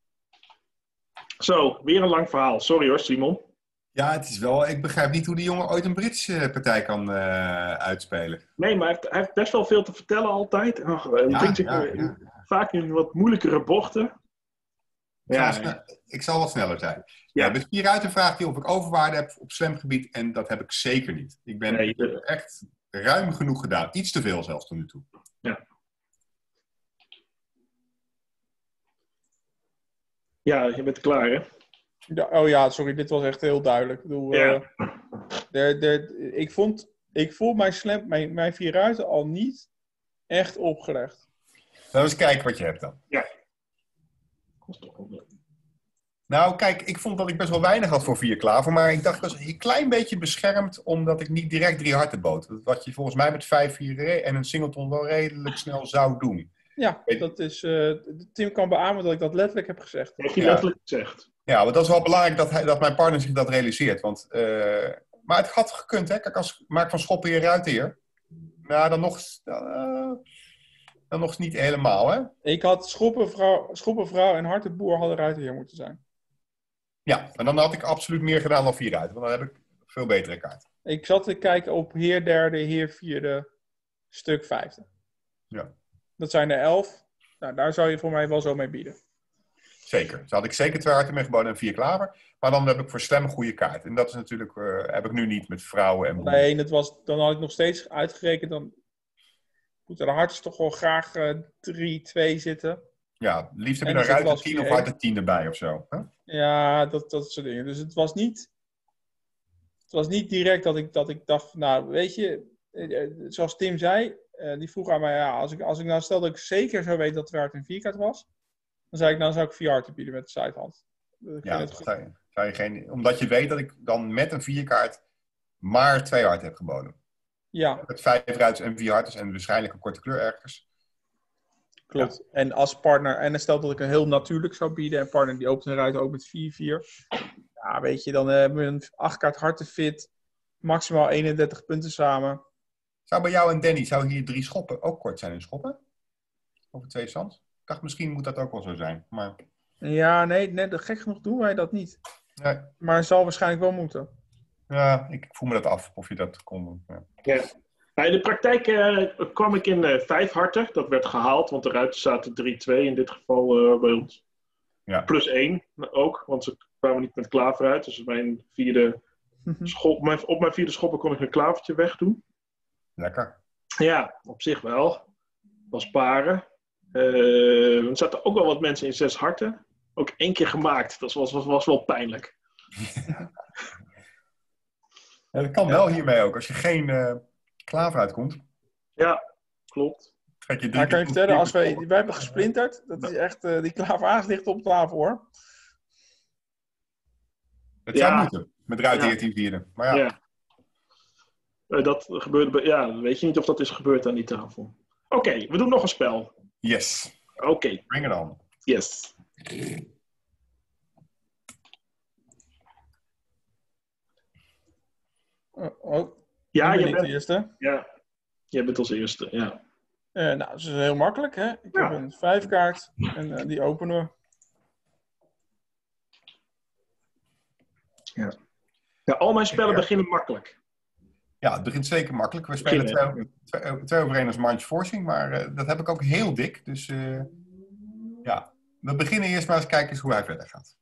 Zo, weer een lang verhaal. Sorry hoor, Simon. Ja, het is wel... Ik begrijp niet hoe die jongen ooit een bridge-partij kan uh, uitspelen. Nee, maar hij heeft, hij heeft best wel veel te vertellen altijd. Oh, hij ja, brengt zich ja, ja. vaak in wat moeilijkere bochten. Ik, ja, zal snel, ik zal wat sneller zijn. Ja. Ja, met vier uit vraagt hij of ik overwaarde heb op slamgebied. En dat heb ik zeker niet. Ik ben nee, de... echt ruim genoeg gedaan. Iets te veel zelfs tot nu toe. Ja. Ja, je bent klaar, hè? Ja, oh ja, sorry, dit was echt heel duidelijk. Ik bedoel, ja. uh, de, de, ik vond, ik voel mijn slam, mijn, mijn vier ruiten al niet echt opgelegd. Laten we eens kijken wat je hebt dan. Ja. Nou, kijk, ik vond dat ik best wel weinig had voor vier klaver, maar ik dacht, ik was een klein beetje beschermd, omdat ik niet direct drie harten bood. Wat je volgens mij met vijf vier en een singleton wel redelijk snel zou doen. Ja, dat is, uh, Tim kan beamen dat ik dat letterlijk heb gezegd. Heb je ja. letterlijk gezegd? Ja, want dat is wel belangrijk dat, hij, dat mijn partner zich dat realiseert. Want, uh, maar het had gekund, hè. Kijk, als Maak van Schoppen je ruitenheer. Nou, dan nog, uh, dan nog niet helemaal, hè. Ik had Schoppenvrouw, Schoppenvrouw en Hartenboer hadden ruitenheer moeten zijn. Ja, en dan had ik absoluut meer gedaan dan vier ruiten. Want dan heb ik een veel betere kaart. Ik zat te kijken op heer derde, heer vierde, stuk vijfde. Ja. Dat zijn er elf. Nou, daar zou je voor mij wel zo mee bieden. Zeker. Dus had ik zeker twee harten mee geboden en vier klaver. Maar dan heb ik voor slam een goede kaart. En dat is natuurlijk, uh, heb ik nu niet met vrouwen en boeren. Nee, dat was, dan had ik nog steeds uitgerekend. Dan moet er de hartjes toch wel graag uh, drie twee zitten. Ja, liefst heb je een ruiten tien of harten tien erbij of zo. Huh? Ja, dat, dat soort dingen. Dus het was niet... Het was niet direct dat ik, dat ik dacht, nou, weet je... Zoals Tim zei, uh, die vroeg aan mij... Ja, als ik, als ik nou stel dat ik zeker zou weten dat het hart een vierkaart was... Dan zei ik, dan zou ik vier harten bieden met de sidehand. Ja, dat zou je, zou je geen... Omdat je weet dat ik dan met een vierkaart maar twee harten heb geboden. Ja. Met vijf ruiters en vier harters en waarschijnlijk een korte kleur ergens. Klopt. Ja. En als partner, en stel dat ik een heel natuurlijk zou bieden, en partner die opent een ruit ook met vier vier. Ja, weet je, dan hebben we een acht kaart hartenfit, maximaal eenendertig punten samen. Zou bij jou en Danny, zou hier drie schoppen ook kort zijn in schoppen? Over twee stands? Ik dacht, misschien moet dat ook wel zo zijn. Maar... Ja, nee, nee, gek genoeg doen wij dat niet. Nee. Maar het zal waarschijnlijk wel moeten. Ja, ik voel me dat af, of je dat kon doen. Ja. Ja. Nou, in de praktijk uh, kwam ik in uh, vijf harten. Dat werd gehaald, want de ruiten zaten drie twee in dit geval uh, bij ons. Ja. Plus één ook, want ze kwamen niet met klaver uit. Dus mijn vierde schop, mijn, op mijn vierde schoppen kon ik een klavertje wegdoen. Lekker. Ja, op zich wel. Was paren. Uh, er zaten ook wel wat mensen in zes harten. Ook één keer gemaakt. Dat was, was, was wel pijnlijk. Ja, dat kan wel hiermee ook. Als je geen uh, klaver uitkomt. Ja, klopt. Trek je ja, kan je vertellen, als wij, wij hebben gesplinterd. Dat is echt, uh, die klaver ligt op tafel hoor. Het zou ja. moeten. Met ruiten ja. tien vierde. Maar ja. ja. Uh, dat gebeurde bij, ja, weet je niet of dat is gebeurd aan die tafel. Oké, okay, we doen nog een spel. Yes. Oké. Okay. Bring it on. Yes. Oh, oh. Ja, je bent de eerste. Ja, jij bent als eerste, ja. Uh, nou, dat is heel makkelijk, hè. Ik ja. heb een vijfkaart en uh, die openen we. Ja. Ja, al mijn spellen ja. beginnen makkelijk. Ja, het begint zeker makkelijk. We spelen twee, twee, twee over één als Mind Forcing, maar uh, dat heb ik ook heel dik. Dus uh, ja, we beginnen eerst maar eens kijken eens hoe hij verder gaat.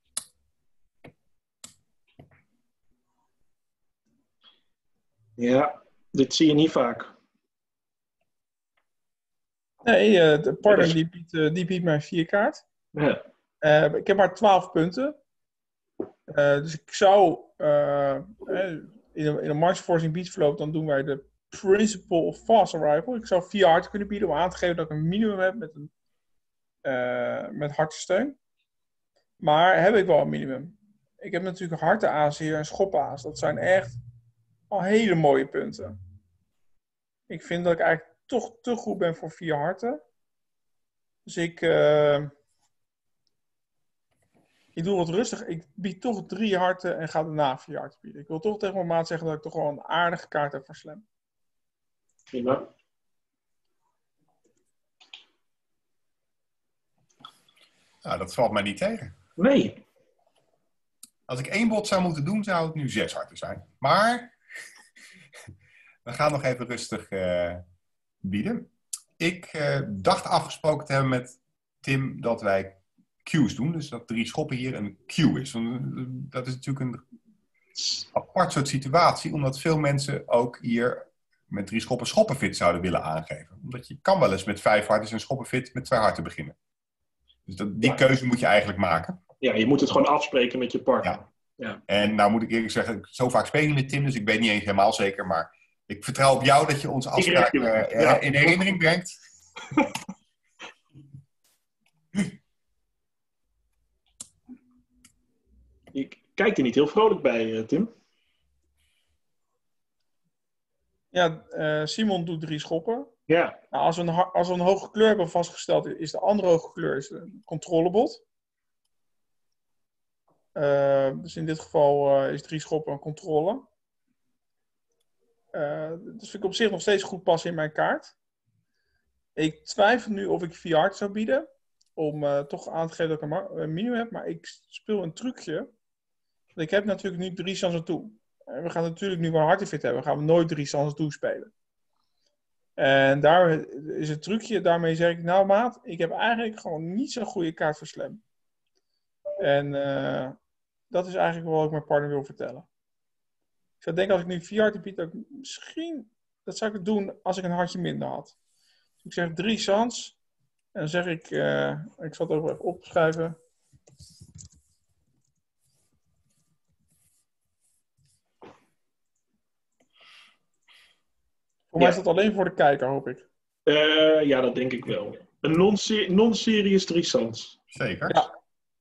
Ja, dit zie je niet vaak. Nee, uh, de partner die biedt, uh, die biedt mij vier kaart. Ja. Uh, ik heb maar twaalf punten. Uh, dus ik zou... Uh, in een, in een March Forcing Beach verloop, dan doen wij de Principle of Fast Arrival. Ik zou vier harten kunnen bieden om aan te geven dat ik een minimum heb met een uh, met hartensteun. Maar heb ik wel een minimum. Ik heb natuurlijk hartenaas hier en schoppenaas. Dat zijn echt al hele mooie punten. Ik vind dat ik eigenlijk toch te goed ben voor vier harten. Dus ik... Uh, ik doe wat rustig. Ik bied toch drie harten en ga daarna vier harten bieden. Ik wil toch tegen mijn maat zeggen dat ik toch wel een aardige kaart heb voor Slam. Prima. Nou, dat valt mij niet tegen. Nee. Als ik één bod zou moeten doen, zou het nu zes harten zijn. Maar we gaan nog even rustig uh, bieden. Ik uh, dacht afgesproken te hebben met Tim dat wij Q's doen. Dus dat drie schoppen hier een Q is. Dat is natuurlijk een apart soort situatie. Omdat veel mensen ook hier met drie schoppen schoppenfit zouden willen aangeven. Omdat je kan wel eens met vijf harten en schoppenfit met twee harten beginnen. Dus dat, die ja. keuze moet je eigenlijk maken. Ja, je moet het gewoon afspreken met je partner. Ja. Ja. En nou moet ik eerlijk zeggen, zo vaak speel ik met Tim, dus ik weet niet eens helemaal zeker. Maar ik vertrouw op jou dat je onze afspraak uh, ja. in herinnering brengt. Je kijkt er niet heel vrolijk bij, uh, Tim. Ja, uh, Simon doet drie schoppen. Ja. Nou, als, we een, als we een hoge kleur hebben vastgesteld, is de andere hoge kleur is een controlebod. Uh, dus in dit geval uh, is drie schoppen een controle. Uh, dat vind ik op zich nog steeds goed passen in mijn kaart. Ik twijfel nu of ik vier hard zou bieden. Om uh, toch aan te geven dat ik een, een minimum heb. Maar ik speel een trucje. Ik heb natuurlijk nu drie chansen toe. En we gaan natuurlijk nu wel hartenfit hebben. Gaan we nooit drie chansen toe spelen. En daar is het trucje. Daarmee zeg ik, nou maat, ik heb eigenlijk gewoon niet zo'n goede kaart voor Slam. En uh, dat is eigenlijk wat ik mijn partner wil vertellen. Ik zou denken als ik nu vier harten bied, dat ik misschien, dat zou ik doen als ik een hartje minder had. Dus ik zeg drie sans. En dan zeg ik, uh, ik zal het ook even opschrijven. Voor ja. mij is dat alleen voor de kijker, hoop ik. Uh, ja, dat denk ik wel. Een non-serious drie sans. Zeker. Ja.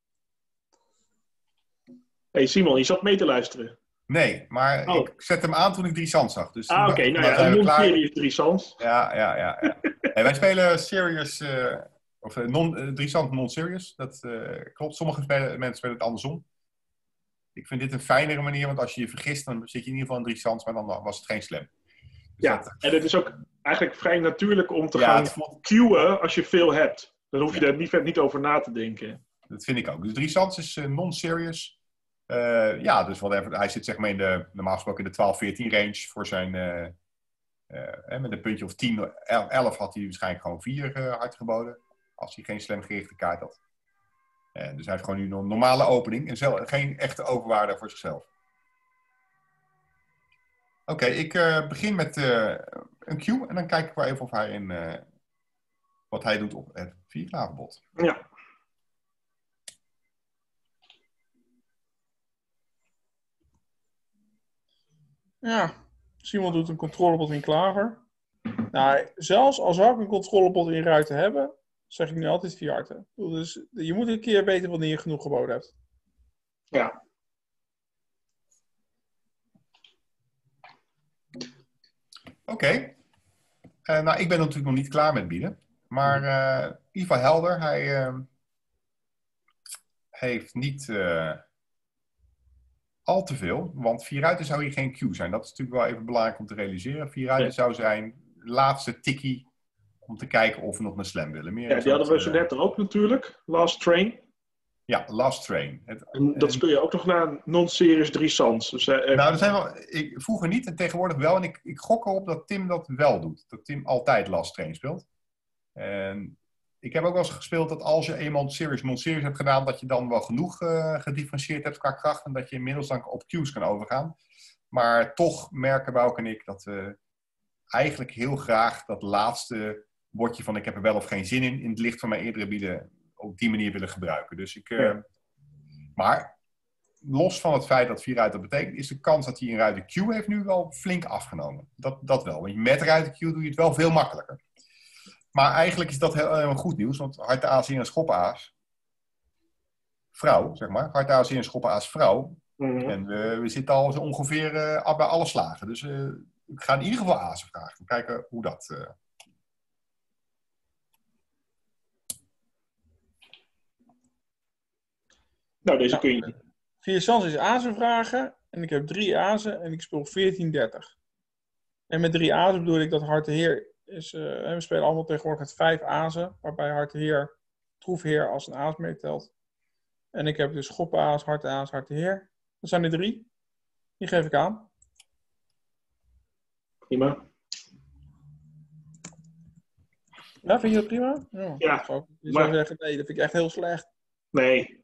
Hey Simon, je zat mee te luisteren. Nee, maar oh. ik zet hem aan toen ik drie sans zag. Dus ah, oké. Okay. Nou ja, een non-serious drie sans. Ja, ja, ja. ja. Hey, wij spelen serious, uh, of non, uh, drie sans non-serious. Dat uh, klopt. Sommige spelen, mensen spelen het andersom. Ik vind dit een fijnere manier, want als je je vergist, dan zit je in ieder geval in drie sans, maar dan was het geen slam. Dus ja, dat, en het is ook eigenlijk vrij natuurlijk om te ja, gaan voelt... queuen als je veel hebt. Dan hoef je ja. daar niet, niet over na te denken. Dat vind ik ook. Dus drie sans is uh, non-serious. Uh, ja, dus whatever. Hij zit zeg maar in de, normaal gesproken in de twaalf veertien range voor zijn, uh, uh, met een puntje of tien, elf had hij waarschijnlijk gewoon vier uh, hard geboden. Als hij geen slam gerichte kaart had. Uh, dus hij heeft gewoon nu een normale opening en zelf, geen echte overwaarde voor zichzelf. Oké, okay, ik uh, begin met uh, een Q en dan kijk ik wel even of hij in, uh, wat hij doet op het vierklaverbod. Ja. Ja, Simon doet een controlebod in klaver. Nou, zelfs al zou ik een controlebod in ruiten hebben, zeg ik nu altijd vier harten. Dus je moet een keer weten wanneer je genoeg geboden hebt. Ja. Oké. Okay. Uh, nou, ik ben natuurlijk nog niet klaar met bieden. Maar uh, Iva Helder, hij uh, heeft niet... Uh, al te veel, want vier ruiten zou hier geen Q zijn. Dat is natuurlijk wel even belangrijk om te realiseren. Vier ruiten ja. zou zijn laatste tikkie om te kijken of we nog een slam willen. Meer ja, die hadden we zo net er ook natuurlijk. Last Train. Ja, Last Train. Het, en dat en, speel je ook nog naar een non-serious drie sans. Dus, uh, nou, dat zijn wel, ik, vroeger niet en tegenwoordig wel. En ik, ik gok erop dat Tim dat wel doet. Dat Tim altijd Last Train speelt. En ik heb ook wel eens gespeeld dat als je eenmaal serious non-serious hebt gedaan, dat je dan wel genoeg uh, gedifferentieerd hebt qua kracht en dat je inmiddels dan op Q's kan overgaan. Maar toch merken Bouke en ik dat we eigenlijk heel graag dat laatste bordje van ik heb er wel of geen zin in, in het licht van mijn eerdere bieden op die manier willen gebruiken. Dus ik, uh, ja. Maar los van het feit dat vier ruiten betekent, is de kans dat hij een ruiten Q heeft nu wel flink afgenomen. Dat, dat wel. Want met ruiten Q doe je het wel veel makkelijker. Maar eigenlijk is dat heel, heel goed nieuws, want hart aas in en schoppenaas. Vrouw, zeg maar. Hart aas in en schoppenaas vrouw. Mm-hmm. En we, we zitten al zo ongeveer uh, bij alle slagen. Dus uh, ik ga in ieder geval azen vragen. Kijken hoe dat... Uh... Nou, deze kun je... Vier Sans is azen vragen. En ik heb drie azen en ik speel veertien dertig. En met drie azen bedoel ik dat Hart de Heer is... Uh, we spelen allemaal tegenwoordig met vijf azen. Waarbij Hart de Heer, troefheer als een aas meetelt. En ik heb dus schoppenaas, hart aas, Hart de Heer. Dat zijn er drie. Die geef ik aan. Prima. Ja, vind je dat prima? Ja. Ja. Zou, je maar... zou zeggen, nee, dat vind ik echt heel slecht. Nee.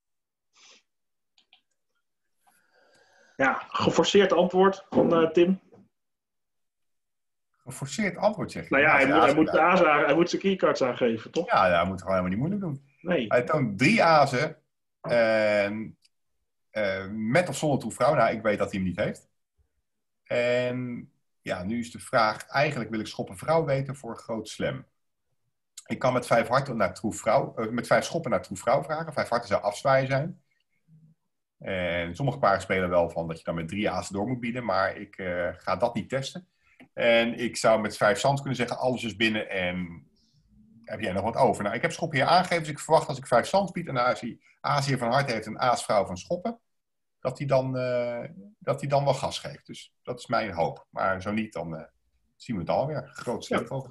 Ja, geforceerd antwoord van uh, Tim. Geforceerd antwoord, zeg je? Nou ja, hij, moet, hij, moet de azen, hij moet zijn keycards aangeven, toch? Ja, ja, hij moet gewoon helemaal niet moeilijk doen. Nee. Hij toont drie azen. En, uh, met of zonder troefvrouw. Nou, ik weet dat hij hem niet heeft. En ja, nu is de vraag... Eigenlijk wil ik schoppen vrouw weten voor een groot slam. Ik kan met vijf harten naar troefvrouw... Uh, met vijf schoppen naar troefvrouw vragen. Vijf harten zou afzwaaien zijn. En sommige paren spelen wel van dat je dan met drie azen door moet bieden. Maar ik uh, ga dat niet testen. En ik zou met vijf zand kunnen zeggen... Alles is binnen en... Heb jij nog wat over? Nou, ik heb schoppen hier aangegeven, dus ik verwacht als ik vijf zand bied en Azië, Azië van hart heeft een aasvrouw van schoppen, dat hij dan, uh, dat hij dan wel gas geeft. Dus dat is mijn hoop. Maar zo niet, dan uh, zien we het alweer. Groot slecht ja.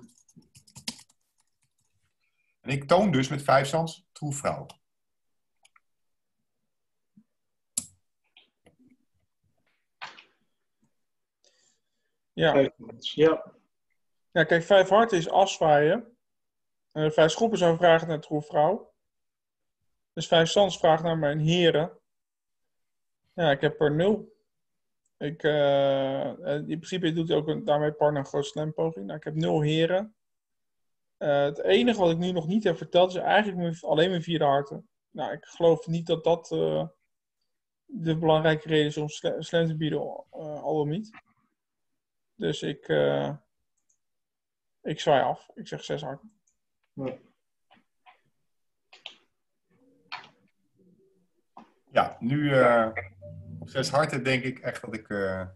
En ik toon dus met vijf zand troefvrouw. Ja. Ja. Ja, kijk, vijf harten is afzwaaien. Uh, vijf schoppen zou vragen naar troefvrouw. Dus vijf zands vraagt naar mijn heren. Ja, ik heb er nul. Ik, uh, in principe doet hij ook een, daarmee partner een groot slampoging. Nou, ik heb nul heren. Uh, het enige wat ik nu nog niet heb verteld is eigenlijk mijn, alleen mijn vierde harten. Nou, ik geloof niet dat dat uh, de belangrijke reden is om sl- slam te bieden, uh, al of niet. Dus ik, uh, ik zwaai af. Ik zeg zes harten. Ja. Ja, nu uh, op zes harten denk ik echt dat ik uh,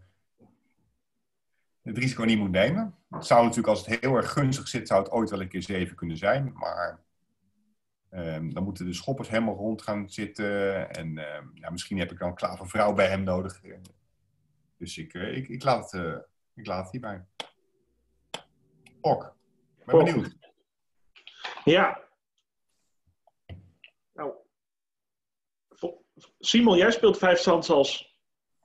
het risico niet moet nemen. Het zou natuurlijk, als het heel erg gunstig zit, zou het ooit wel een keer zeven kunnen zijn. Maar uh, dan moeten de schoppers helemaal rond gaan zitten. En uh, ja, misschien heb ik dan een klave vrouw bij hem nodig. Dus ik, uh, ik, ik, laat, het, uh, ik laat het hierbij. Ok, ik ben benieuwd. Ja. Nou. Simon, jij speelt vijf zands als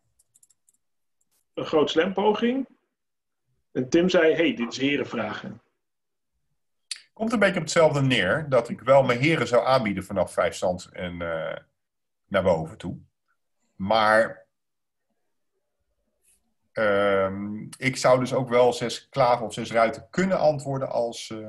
een groot slampoging. En Tim zei, hey, dit is herenvragen. Komt een beetje op hetzelfde neer. Dat ik wel mijn heren zou aanbieden vanaf vijf zands en uh, naar boven toe. Maar uh, ik zou dus ook wel zes klaven of zes ruiten kunnen antwoorden als... Uh,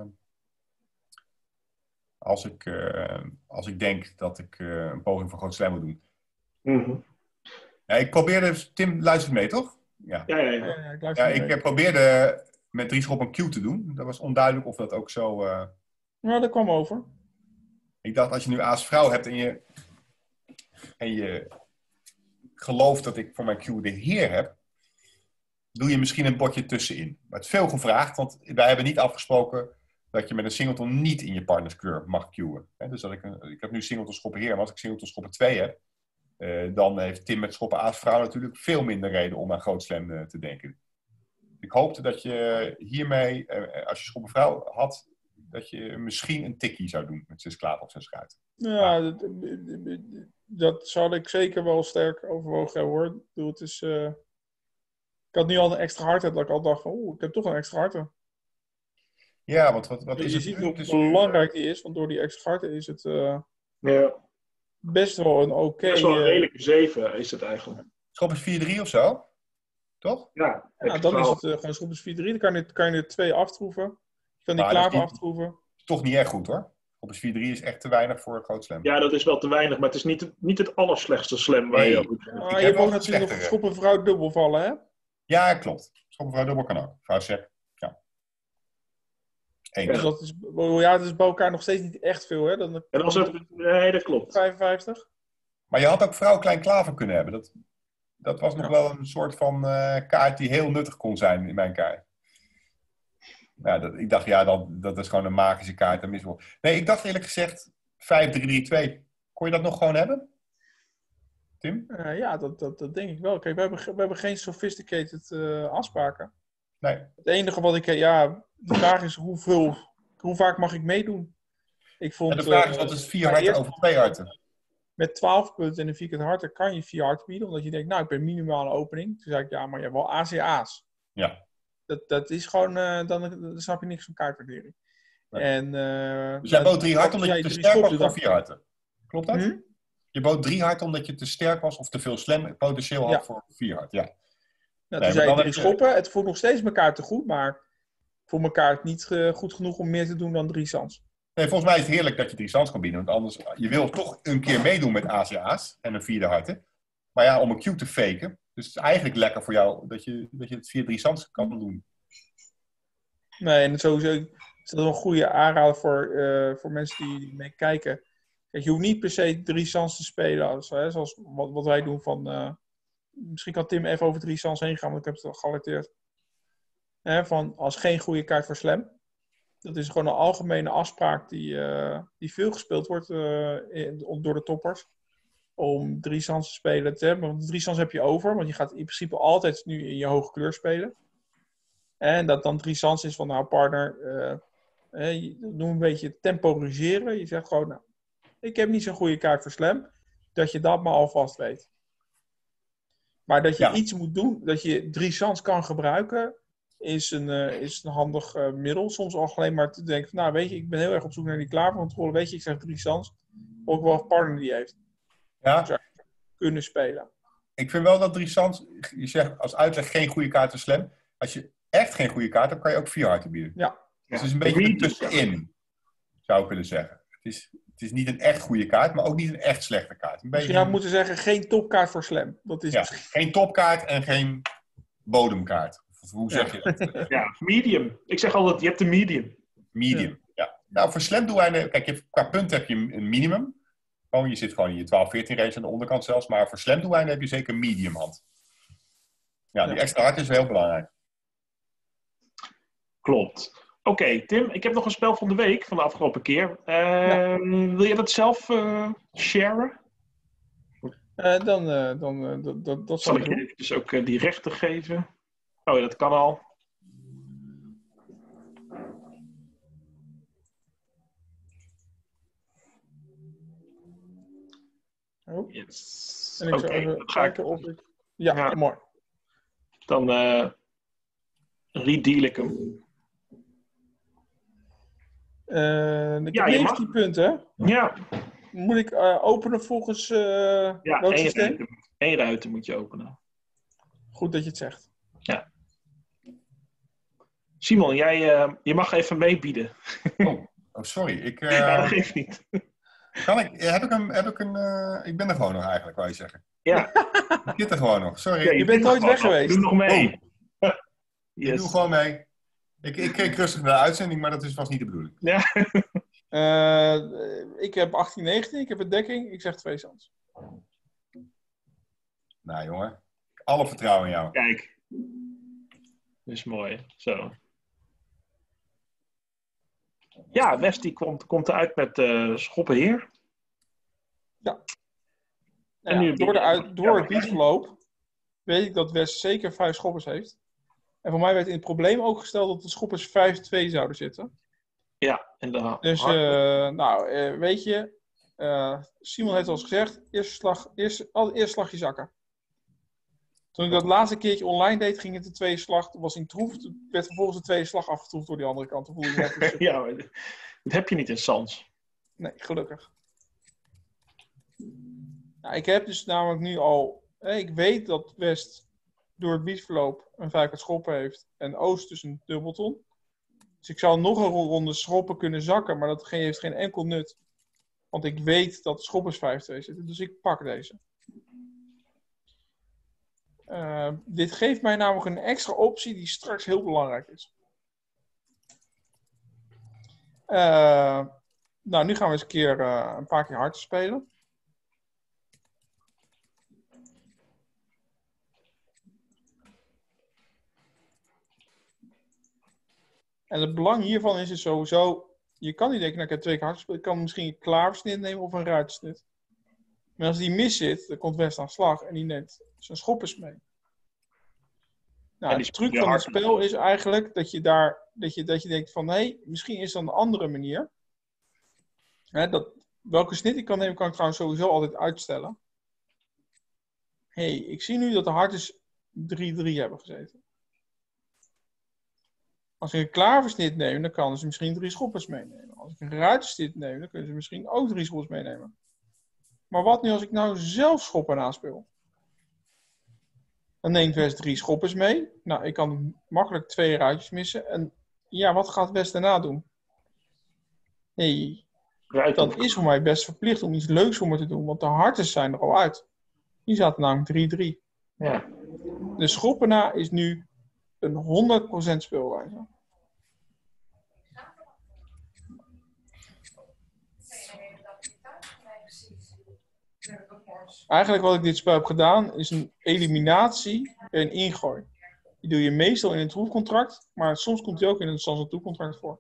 Als ik, uh, als ik denk dat ik uh, een poging voor groot slam moet doen. Mm-hmm. Ja, ik probeerde... Tim luistert mee, toch? Ja, ja, ja. ja. ja, ik, ja, ik probeerde met drie schoppen een Q te doen. Dat was onduidelijk of dat ook zo... Uh... Nou, dat kwam over. Ik dacht, als je nu aas-vrouw hebt en je... en je gelooft dat ik voor mijn Q de heer heb... doe je misschien een bordje tussenin. Maar het is veel gevraagd, want wij hebben niet afgesproken... dat je met een singleton niet in je partnerskleur mag cueën. Dus dat ik, een, ik heb nu singleton schoppen heer, maar als ik singleton schoppen twee heb, uh, dan heeft Tim met schoppen aas vrouw natuurlijk veel minder reden om aan groot slam uh, te denken. Ik hoopte dat je hiermee, uh, als je schoppen vrouw had, dat je misschien een tikkie zou doen met zes klaver of zes ruiten. Ja, ah. dat, dat zou ik zeker wel sterk overwogen hebben, hoor. Ik bedoel, het is... Uh... Ik had nu al een extra hart, dat ik al dacht van, oeh, ik heb toch een extra hart. Ja, want wat, wat is je het? ziet hoe belangrijk die is, want door die extra harten is het uh, ja. best wel een oké... Okay, best wel een redelijke zeven is het eigenlijk. Schop is vier drie of zo? Toch? Ja, ja dan is het uh, gewoon schop is vier drie. Dan kan je, kan je er twee aftroeven. Je kan die nou, klaver aftroeven. Toch niet echt goed, hoor. Schop is vier drie is echt te weinig voor een groot slam. Ja, dat is wel te weinig, maar het is niet het, niet het allerslechtste slam waar nee. je op ah, je hebt ook natuurlijk nog schoppen vrouw dubbel vallen, hè? Ja, klopt. Schoppen vrouw dubbel kan ook. Vrouw zegt. Eén. Dus dat is, ja, dat is bij elkaar nog steeds niet echt veel, hè? Dan, En als het, nee, dat klopt. vijfenvijftig. Maar je had ook vrouw Klein Klaver kunnen hebben. Dat, dat was nog Ja. wel een soort van uh, kaart die heel nuttig kon zijn in mijn kaart. Ja, dat, ik dacht, ja, dat, dat is gewoon een magische kaart. Dat mis wel. Nee, ik dacht eerlijk gezegd vijf drie drie twee. Kon je dat nog gewoon hebben? Tim? Uh, ja, dat, dat, dat denk ik wel. Kijk, we hebben, we hebben geen sophisticated uh, afspraken. Nee. Het enige wat ik... Ja, de vraag is hoeveel, hoe vaak mag ik meedoen? Ik vond, en de vraag uh, is, wat is vier harten over twee harten? Met twaalf punten en een vierkant harten kan je vier harten bieden. Omdat je denkt, nou, ik ben minimaal een opening. Toen zei ik, ja, maar je hebt wel A C A's. Ja. Dat, dat is gewoon... Uh, dan, dan snap je niks van kaartwaardering. Nee. En, uh, dus jij bood drie harten omdat je te sterk was voor vier harten? Klopt dat? Hm? Je bood drie harten omdat je te sterk was of te veel slam potentieel had ja. voor vier hart. Ja. Nou, nee, toen zei je drie schoppen. Je... Het voelt nog steeds elkaar te goed, maar voor elkaar niet uh, goed genoeg om meer te doen dan drie sans. Nee, volgens mij is het heerlijk dat je drie sans kan bieden. Want anders, je wil toch een keer meedoen met A C A's en een vierde harten. Maar ja, om een Q te faken. Dus het is eigenlijk lekker voor jou dat je, dat je het via drie sans kan doen. Nee, en sowieso is dat een goede aanrader voor, uh, voor mensen die, die mee kijken. Kijk, je hoeft niet per se drie sans te spelen, als, hè, zoals wat, wat wij doen van... Uh, misschien kan Tim even over drie sans heen gaan, want ik heb het al gealerteerd. Hè, van als geen goede kaart voor slam. Dat is gewoon een algemene afspraak die, uh, die veel gespeeld wordt uh, in, door de toppers. Om drie sans te spelen te hebben. Want drie sans heb je over, want je gaat in principe altijd nu in je hoge kleur spelen. En dat dan drie sans is van, nou partner, uh, uh, je doet een beetje temporiseren. Je zegt gewoon, nou, ik heb niet zo'n goede kaart voor slam. Dat je dat maar alvast weet. Maar dat je ja. iets moet doen, dat je drie sans kan gebruiken, is een, uh, is een handig uh, middel. Soms al alleen maar te denken van, nou weet je, ik ben heel erg op zoek naar die klavercontrole. Weet je, ik zeg drie sans. Ook wel een partner die heeft. Ja. Zou kunnen spelen. Ik vind wel dat drie sans, je zegt als uitleg geen goede kaart voor slam. Als je echt geen goede kaart hebt, kan je ook vier harten bieden. Ja. Dus het is een beetje ertussenin, zou ik willen zeggen. Het is, het is niet een echt goede kaart, maar ook niet een echt slechte kaart. Een beetje... Dus je zou moeten zeggen, geen topkaart voor slam. Dat is ja, misschien... geen topkaart en geen bodemkaart. Of hoe zeg ja. je dat? Ja, medium. Ik zeg altijd, je hebt een medium. Medium, ja. ja. Nou, voor slamdoeleinden, kijk, je, qua punten heb je een minimum. Gewoon, je zit gewoon in je twaalf veertien range aan de onderkant zelfs. Maar voor slamdoeleinden heb je zeker een medium hand. Ja, die ja. extra hard is heel belangrijk. Klopt. Oké, okay, Tim, ik heb nog een spel van de week van de afgelopen keer. Uh, ja. Wil je dat zelf uh, sharen? Uh, dan, uh, dan uh, dat, dat, dat zal ik je eventjes ook uh, die rechten geven. Oh ja, dat kan al. Oh. Yes. En ik Oké, okay, dan ga ik... Of ik... Ja, ja, mooi. Dan uh, redeal ik hem. Uh, ik ja, heb negentien punten. Ja. Moet ik uh, openen volgens uh, ja, welk één systeem? Ruiten, één ruiten moet je openen. Goed dat je het zegt. Ja. Simon, jij uh, je mag even meebieden. Oh, oh sorry. Ik, uh... ja, dat geeft niet. Kan ik, heb ik een, heb ik een uh, ik ben er gewoon nog eigenlijk, wou je zeggen. Ja. Ik zit er gewoon nog, sorry. Ja, je, je bent nooit weg geweest. Doe nog mee. Oh. Yes. Ik doe gewoon mee. Ik, ik keek rustig naar de uitzending, maar dat is vast niet de bedoeling. Ja. uh, ik heb achttien negentien, ik heb een dekking, ik zeg twee sans. Nou jongen, alle vertrouwen in jou. Kijk. Dat is mooi, zo. Ja, West die komt, komt eruit met uh, Schoppenheer. Ja. En ja, nu door de uit, door het biedverloop weet ik dat West zeker vijf schoppers heeft. En voor mij werd in het probleem ook gesteld dat de schoppers vijf twee zouden zitten. Ja, en de Dus, uh, nou, uh, weet je, uh, Simon heeft al eens gezegd, eerste slag, eerste, al, eerste slagje zakken. Toen ik dat laatste keertje online deed, ging het de tweede slag, was in troef, werd vervolgens de tweede slag afgetroefd door die andere kant. Toen voelde ik net ja, maar dat heb je niet in Sans. Nee, gelukkig. Nou, ik heb dus namelijk nu al, eh, ik weet dat West door het biedverloop een vijf schoppen heeft en Oost dus een dubbelton. Dus ik zou nog een ronde schoppen kunnen zakken, maar dat heeft geen enkel nut. Want ik weet dat de schoppers vijf twee zitten, dus ik pak deze. Uh, dit geeft mij namelijk een extra optie die straks heel belangrijk is. Uh, nou, nu gaan we eens een, keer, uh, een paar keer hard spelen. En het belang hiervan is, is sowieso... Je kan niet denken, nou, ik heb twee keer hard gespeeld. Ik kan misschien een klaversnit nemen of een ruitsnit. Maar als die mis zit, dan komt West aan slag en die neemt zijn schoppers mee. Nou, de truc van het spel is eigenlijk dat je, daar, dat je, dat je denkt van... Hé, hey, misschien is er een andere manier. Hè, dat, welke snit ik kan nemen, kan ik trouwens sowieso altijd uitstellen. Hé, hey, ik zie nu dat de hartjes drie drie hebben gezeten. Als ik een klaversnit neem, dan kan ze misschien drie schoppers meenemen. Als ik een ruitersnit neem, dan kunnen ze misschien ook drie schoppers meenemen. Maar wat nu als ik nou zelf schoppen aanspeel? Dan neemt West drie schoppers mee. Nou, ik kan makkelijk twee ruitjes missen. En ja, wat gaat West daarna doen? Nee, dan is voor mij best verplicht om iets leuks voor me te doen. Want de harten zijn er al uit. Die zaten namelijk drie drie. Ja. De schoppenaar is nu een honderd procent speelwijze. Eigenlijk wat ik dit spel heb gedaan is een eliminatie en een ingooi. Die doe je meestal in een troefcontract, maar soms komt die ook in een sans toe-contract voor.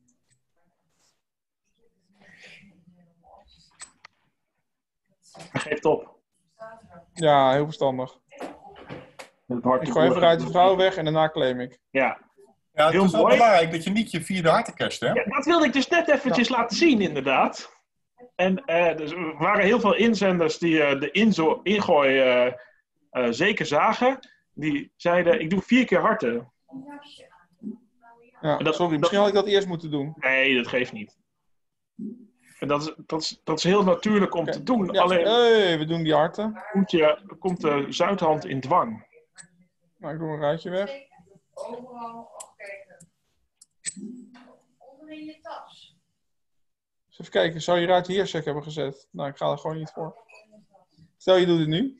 Geeft op. Ja, heel verstandig. Ik gooi even uit de vrouw weg en daarna claim ik. Ja. Ja, het heel is wel mooi. belangrijk dat je niet je vierde harten casht, hè? Ja, dat wilde ik dus net eventjes ja. laten zien, inderdaad. En uh, dus er waren heel veel inzenders die uh, de inzo- ingooi uh, uh, zeker zagen. Die zeiden, ik doe vier keer harten. Ja, dat, sorry, dat, misschien had ik dat eerst moeten doen. Nee, dat geeft niet. En dat, is, dat, is, dat is heel natuurlijk om okay. te doen. Ja, Alleen hey, we doen die harten. Komt, je, komt de Zuidhand in dwang. Nou, ik doe een ruitje weg. Overal afkijken. Onder in je tas. Dus even kijken, zou je ruit hier check hebben gezet? Nou, ik ga er gewoon niet voor. Stel, je doet het nu.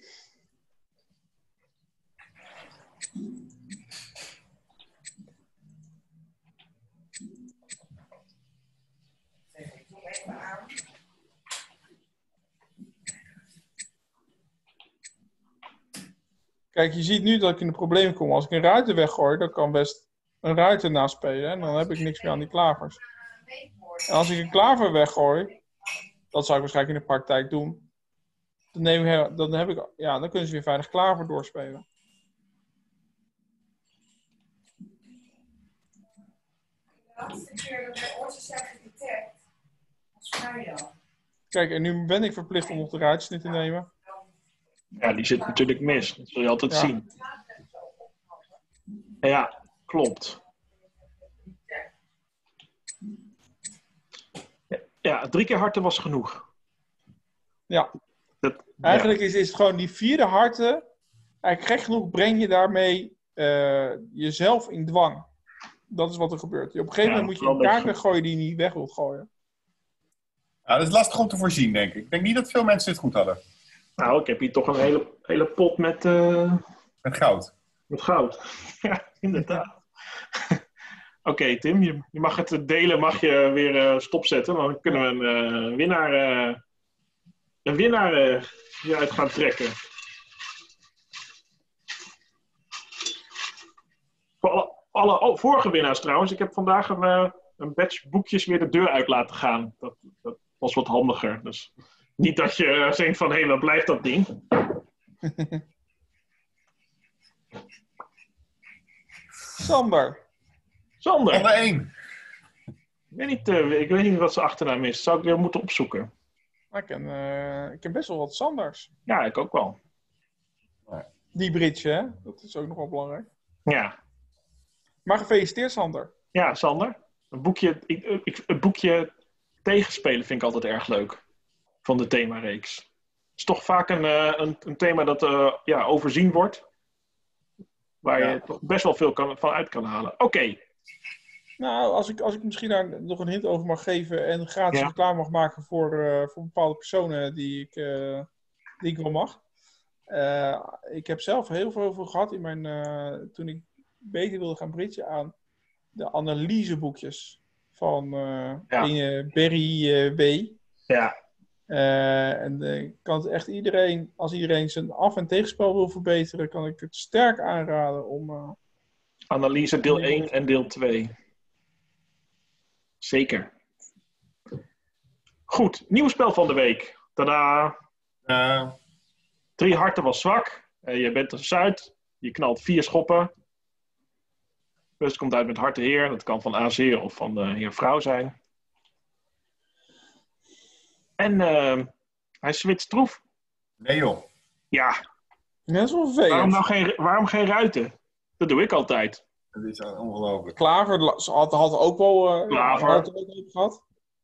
Kijk, je ziet nu dat ik in de problemen kom. Als ik een ruiter weggooi, dan kan best een ruiter naast spelen. En dan heb ik niks meer aan die klavers. En als ik een klaver weggooi, dat zou ik waarschijnlijk in de praktijk doen. Dan, neem ik, dan, heb ik, ja, dan kunnen ze weer veilig klaver doorspelen. De laatste keer dat wij oortjes zijn getagd, was vrijdag. Kijk, en nu ben ik verplicht om nog de ruiters niet te nemen. Ja, die zit natuurlijk mis. Dat zul je altijd ja. zien. Ja, klopt. Ja, drie keer harten was genoeg. Ja. Dat, Eigenlijk ja. is, is het gewoon die vierde harten. Eigenlijk gek genoeg breng je daarmee uh, jezelf in dwang. Dat is wat er gebeurt. Op een gegeven ja, moment moet je een kaart weggooien die je niet weg wilt gooien. Ja, dat is lastig om te voorzien, denk ik. Ik denk niet dat veel mensen dit goed hadden. Nou, ik heb hier toch een hele, hele pot met... Uh... Met goud. Met goud. Ja, inderdaad. Oké, okay, Tim, je, je mag het delen, mag je weer uh, stopzetten. Dan kunnen we een uh, winnaar, uh, een winnaar uh, hieruit gaan trekken. Voor alle, alle oh, vorige winnaars trouwens. Ik heb vandaag een, uh, een batch boekjes weer de deur uit laten gaan. Dat, dat was wat handiger. Dus niet dat je uh, denkt van, hé, hey, waar blijft dat ding? Sander. Sander. Sander één. Ik weet, niet, uh, ik weet niet wat zijn achternaam is. Zou ik weer moeten opzoeken. Ik ken, uh, ik ken best wel wat Sanders. Ja, ik ook wel. Die bridge, hè? Dat is ook nog wel belangrijk. Ja. Maar gefeliciteerd, Sander. Ja, Sander. Een boekje, ik, ik, een boekje tegenspelen vind ik altijd erg leuk. Van de themareeks. Het is toch vaak een, uh, een, een thema dat uh, ja, overzien wordt. Waar ja. je toch best wel veel kan, van uit kan halen. Oké. Okay. Nou, als ik, als ik misschien daar nog een hint over mag geven en gratis ja. reclame mag maken voor, uh, voor bepaalde personen die ik, uh, die ik wel mag. Uh, ik heb zelf heel veel over gehad in mijn, uh, toen ik beter wilde gaan bridgen aan de analyseboekjes van uh, Ja. ene Berry uh, W. Ja. Uh, en uh, ik kan het echt iedereen, als iedereen zijn af- en tegenspel wil verbeteren, kan ik het sterk aanraden om... Uh, Analyse deel één en deel twee. Zeker. Goed, nieuw spel van de week. Tadaa. Uh, Drie harten was zwak. Uh, je bent een Zuid. Je knalt vier schoppen. Dus het komt uit met harte heer. Dat kan van A Z of van de heer vrouw zijn. En uh, hij switcht troef. Nee joh. Ja. Dat is wel vervelend. Waarom, nou geen, waarom geen ruiten? Dat doe ik altijd. Dat is ongelooflijk. Klaver had, had ook wel uh, Klaver. ruiten ook gehad.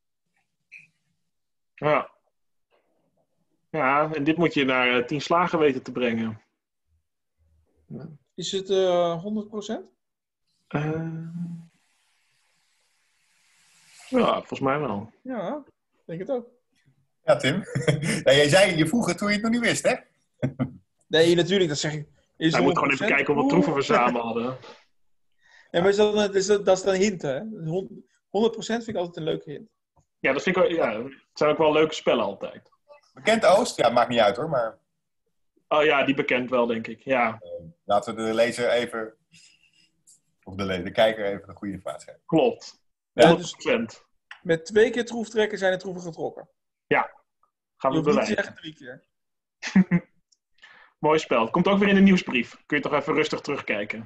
Ja. Ja, en dit moet je naar uh, tien slagen weten te brengen. Is het uh, honderd procent? Uh, ja, volgens mij wel. Ja, ik denk het ook. Ja, Tim. Ja, jij zei je vroeger toen je het nog niet wist, hè? Nee, natuurlijk, dat zeg ik. Is Hij moet gewoon even kijken hoeveel troeven we samen hadden. Ja, maar is dat, dat, is, dat is dan een hint, hè? honderd procent vind ik altijd een leuke hint. Ja, dat vind ik ook, ja, het zijn ook wel leuke spellen altijd. Bekend Oost? Ja, maakt niet uit hoor, maar... Oh ja, die bekend wel, denk ik. Ja. Uh, laten we de lezer even... Of de, lezer, de kijker even de goede informatie geven. Klopt. Ja, dus procent. met twee keer troef trekken zijn de troeven getrokken. Ja. Gaan we je hoeft niet bewijzen. zeggen drie keer. Mooi spel. Het komt ook weer in de nieuwsbrief. Kun je toch even rustig terugkijken.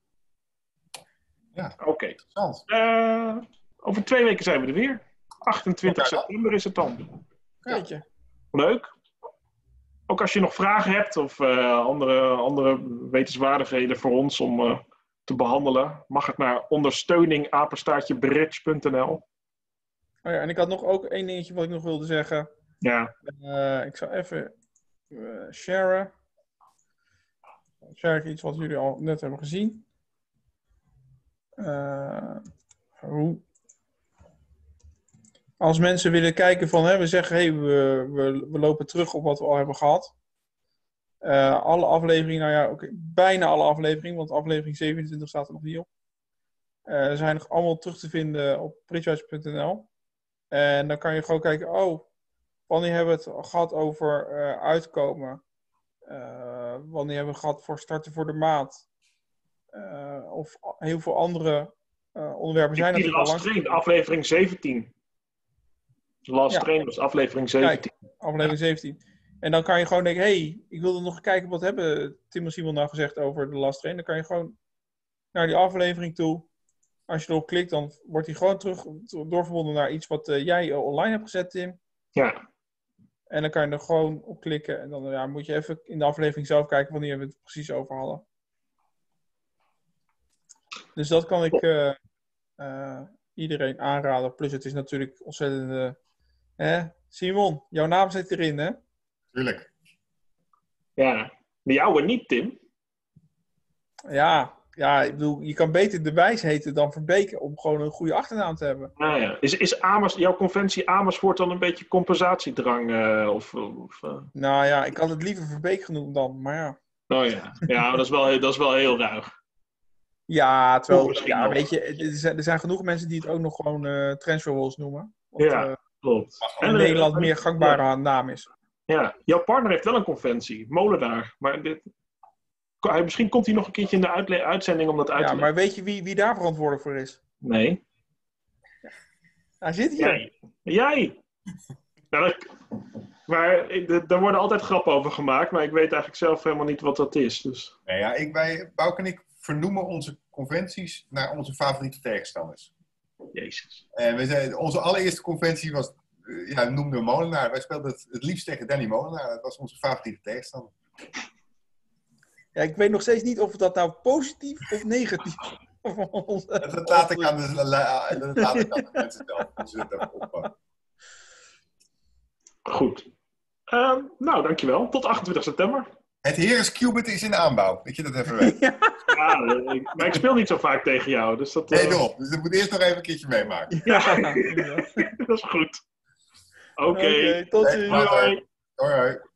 Ja. Oké. Okay. Interessant. Uh, over twee weken zijn we er weer. achtentwintig Okay, september is het dan. Weet je. Leuk. Ook als je nog vragen hebt of uh, andere, andere wetenswaardigheden voor ons om uh, te behandelen, mag het naar ondersteuning apenstaartje bridge punt n l. Oh ja, en ik had nog ook één dingetje wat ik nog wilde zeggen. Ja. Uh, ik zal even uh, sharen. Share ik iets wat jullie al net hebben gezien. Uh, hoe... Als mensen willen kijken van, hè, we zeggen, hey, we, we, we lopen terug op wat we al hebben gehad. Uh, alle afleveringen, nou ja, okay, bijna alle afleveringen, want aflevering zevenentwintig staat er nog niet op. Uh, zijn nog allemaal terug te vinden op bridgewise punt n l. En dan kan je gewoon kijken, oh, wanneer hebben we het gehad over uh, uitkomen? Uh, wanneer hebben we het gehad voor starten voor de maand? Uh, of heel veel andere uh, onderwerpen zijn er al lang. Aflevering zeventien. Last ja. Train was aflevering zeventien. Kijk, aflevering zeventien. En dan kan je gewoon denken, hé, hey, ik wilde nog kijken, wat hebben Tim en Simon nou gezegd over de Last Train? Dan kan je gewoon naar die aflevering toe. Als je erop klikt, dan wordt hij gewoon terug doorverbonden naar iets wat uh, jij online hebt gezet, Tim. Ja. En dan kan je er gewoon op klikken. En dan ja, moet je even in de aflevering zelf kijken wanneer we het precies over hadden. Dus dat kan ik uh, uh, iedereen aanraden. Plus het is natuurlijk ontzettend... Uh, hè? Simon, jouw naam zit erin, hè? Tuurlijk. Ja, de jouwe niet, Tim. Ja, ja, ik bedoel, je kan beter De Wijs heten dan Verbeke om gewoon een goede achternaam te hebben. Ah, ja. Is, is Amers, jouw conventie Amersfoort dan een beetje compensatiedrang? Uh, of, of, uh... Nou ja, ik had het liever Verbeek genoemd dan, maar ja. Oh ja, ja maar dat, is wel, dat is wel heel ruig. Ja, terwijl, ja, nog. Weet je, er zijn, er zijn genoeg mensen die het ook nog gewoon uh, transfer rules noemen. Wat, ja, uh, klopt. In en, Nederland uh, meer gangbare ja. naam is. Ja, jouw partner heeft wel een conventie, Molenaar. Maar dit, misschien komt hij nog een keertje in de uitle- uitzending om dat uit te Ja, leggen. maar weet je wie, wie daar verantwoordelijk voor is? Nee. Ja. Hij zit hier. Jij. Jij. Nou, dat, maar daar worden altijd grappen over gemaakt, maar ik weet eigenlijk zelf helemaal niet wat dat is. Dus. Nee, ja, ik, wij, Bouke en ik vernoemen onze conventies naar onze favoriete tegenstanders. Jezus. En we zijn, onze allereerste conventie was, ja, noemden we Molenaar. Wij speelden het, het liefst tegen Danny Molenaar. Dat was onze favoriete tegenstander. Ja, ik weet nog steeds niet of dat nou positief of negatief is. Dat laat ik aan de, dat laat ik aan de mensen zelf. Dus dat even oppakken. Goed. Uh, nou, dankjewel. Tot achtentwintig september. Het Heres Qubit is in aanbouw. Dat je dat even weet. Ja, ja ik, maar ik speel niet zo vaak tegen jou. Dus dat, uh... Nee, toch. Dus dat moet eerst nog even een keertje meemaken. Ja, ja. Dat is goed. Oké. Okay, tot ziens. Hoi, hoi.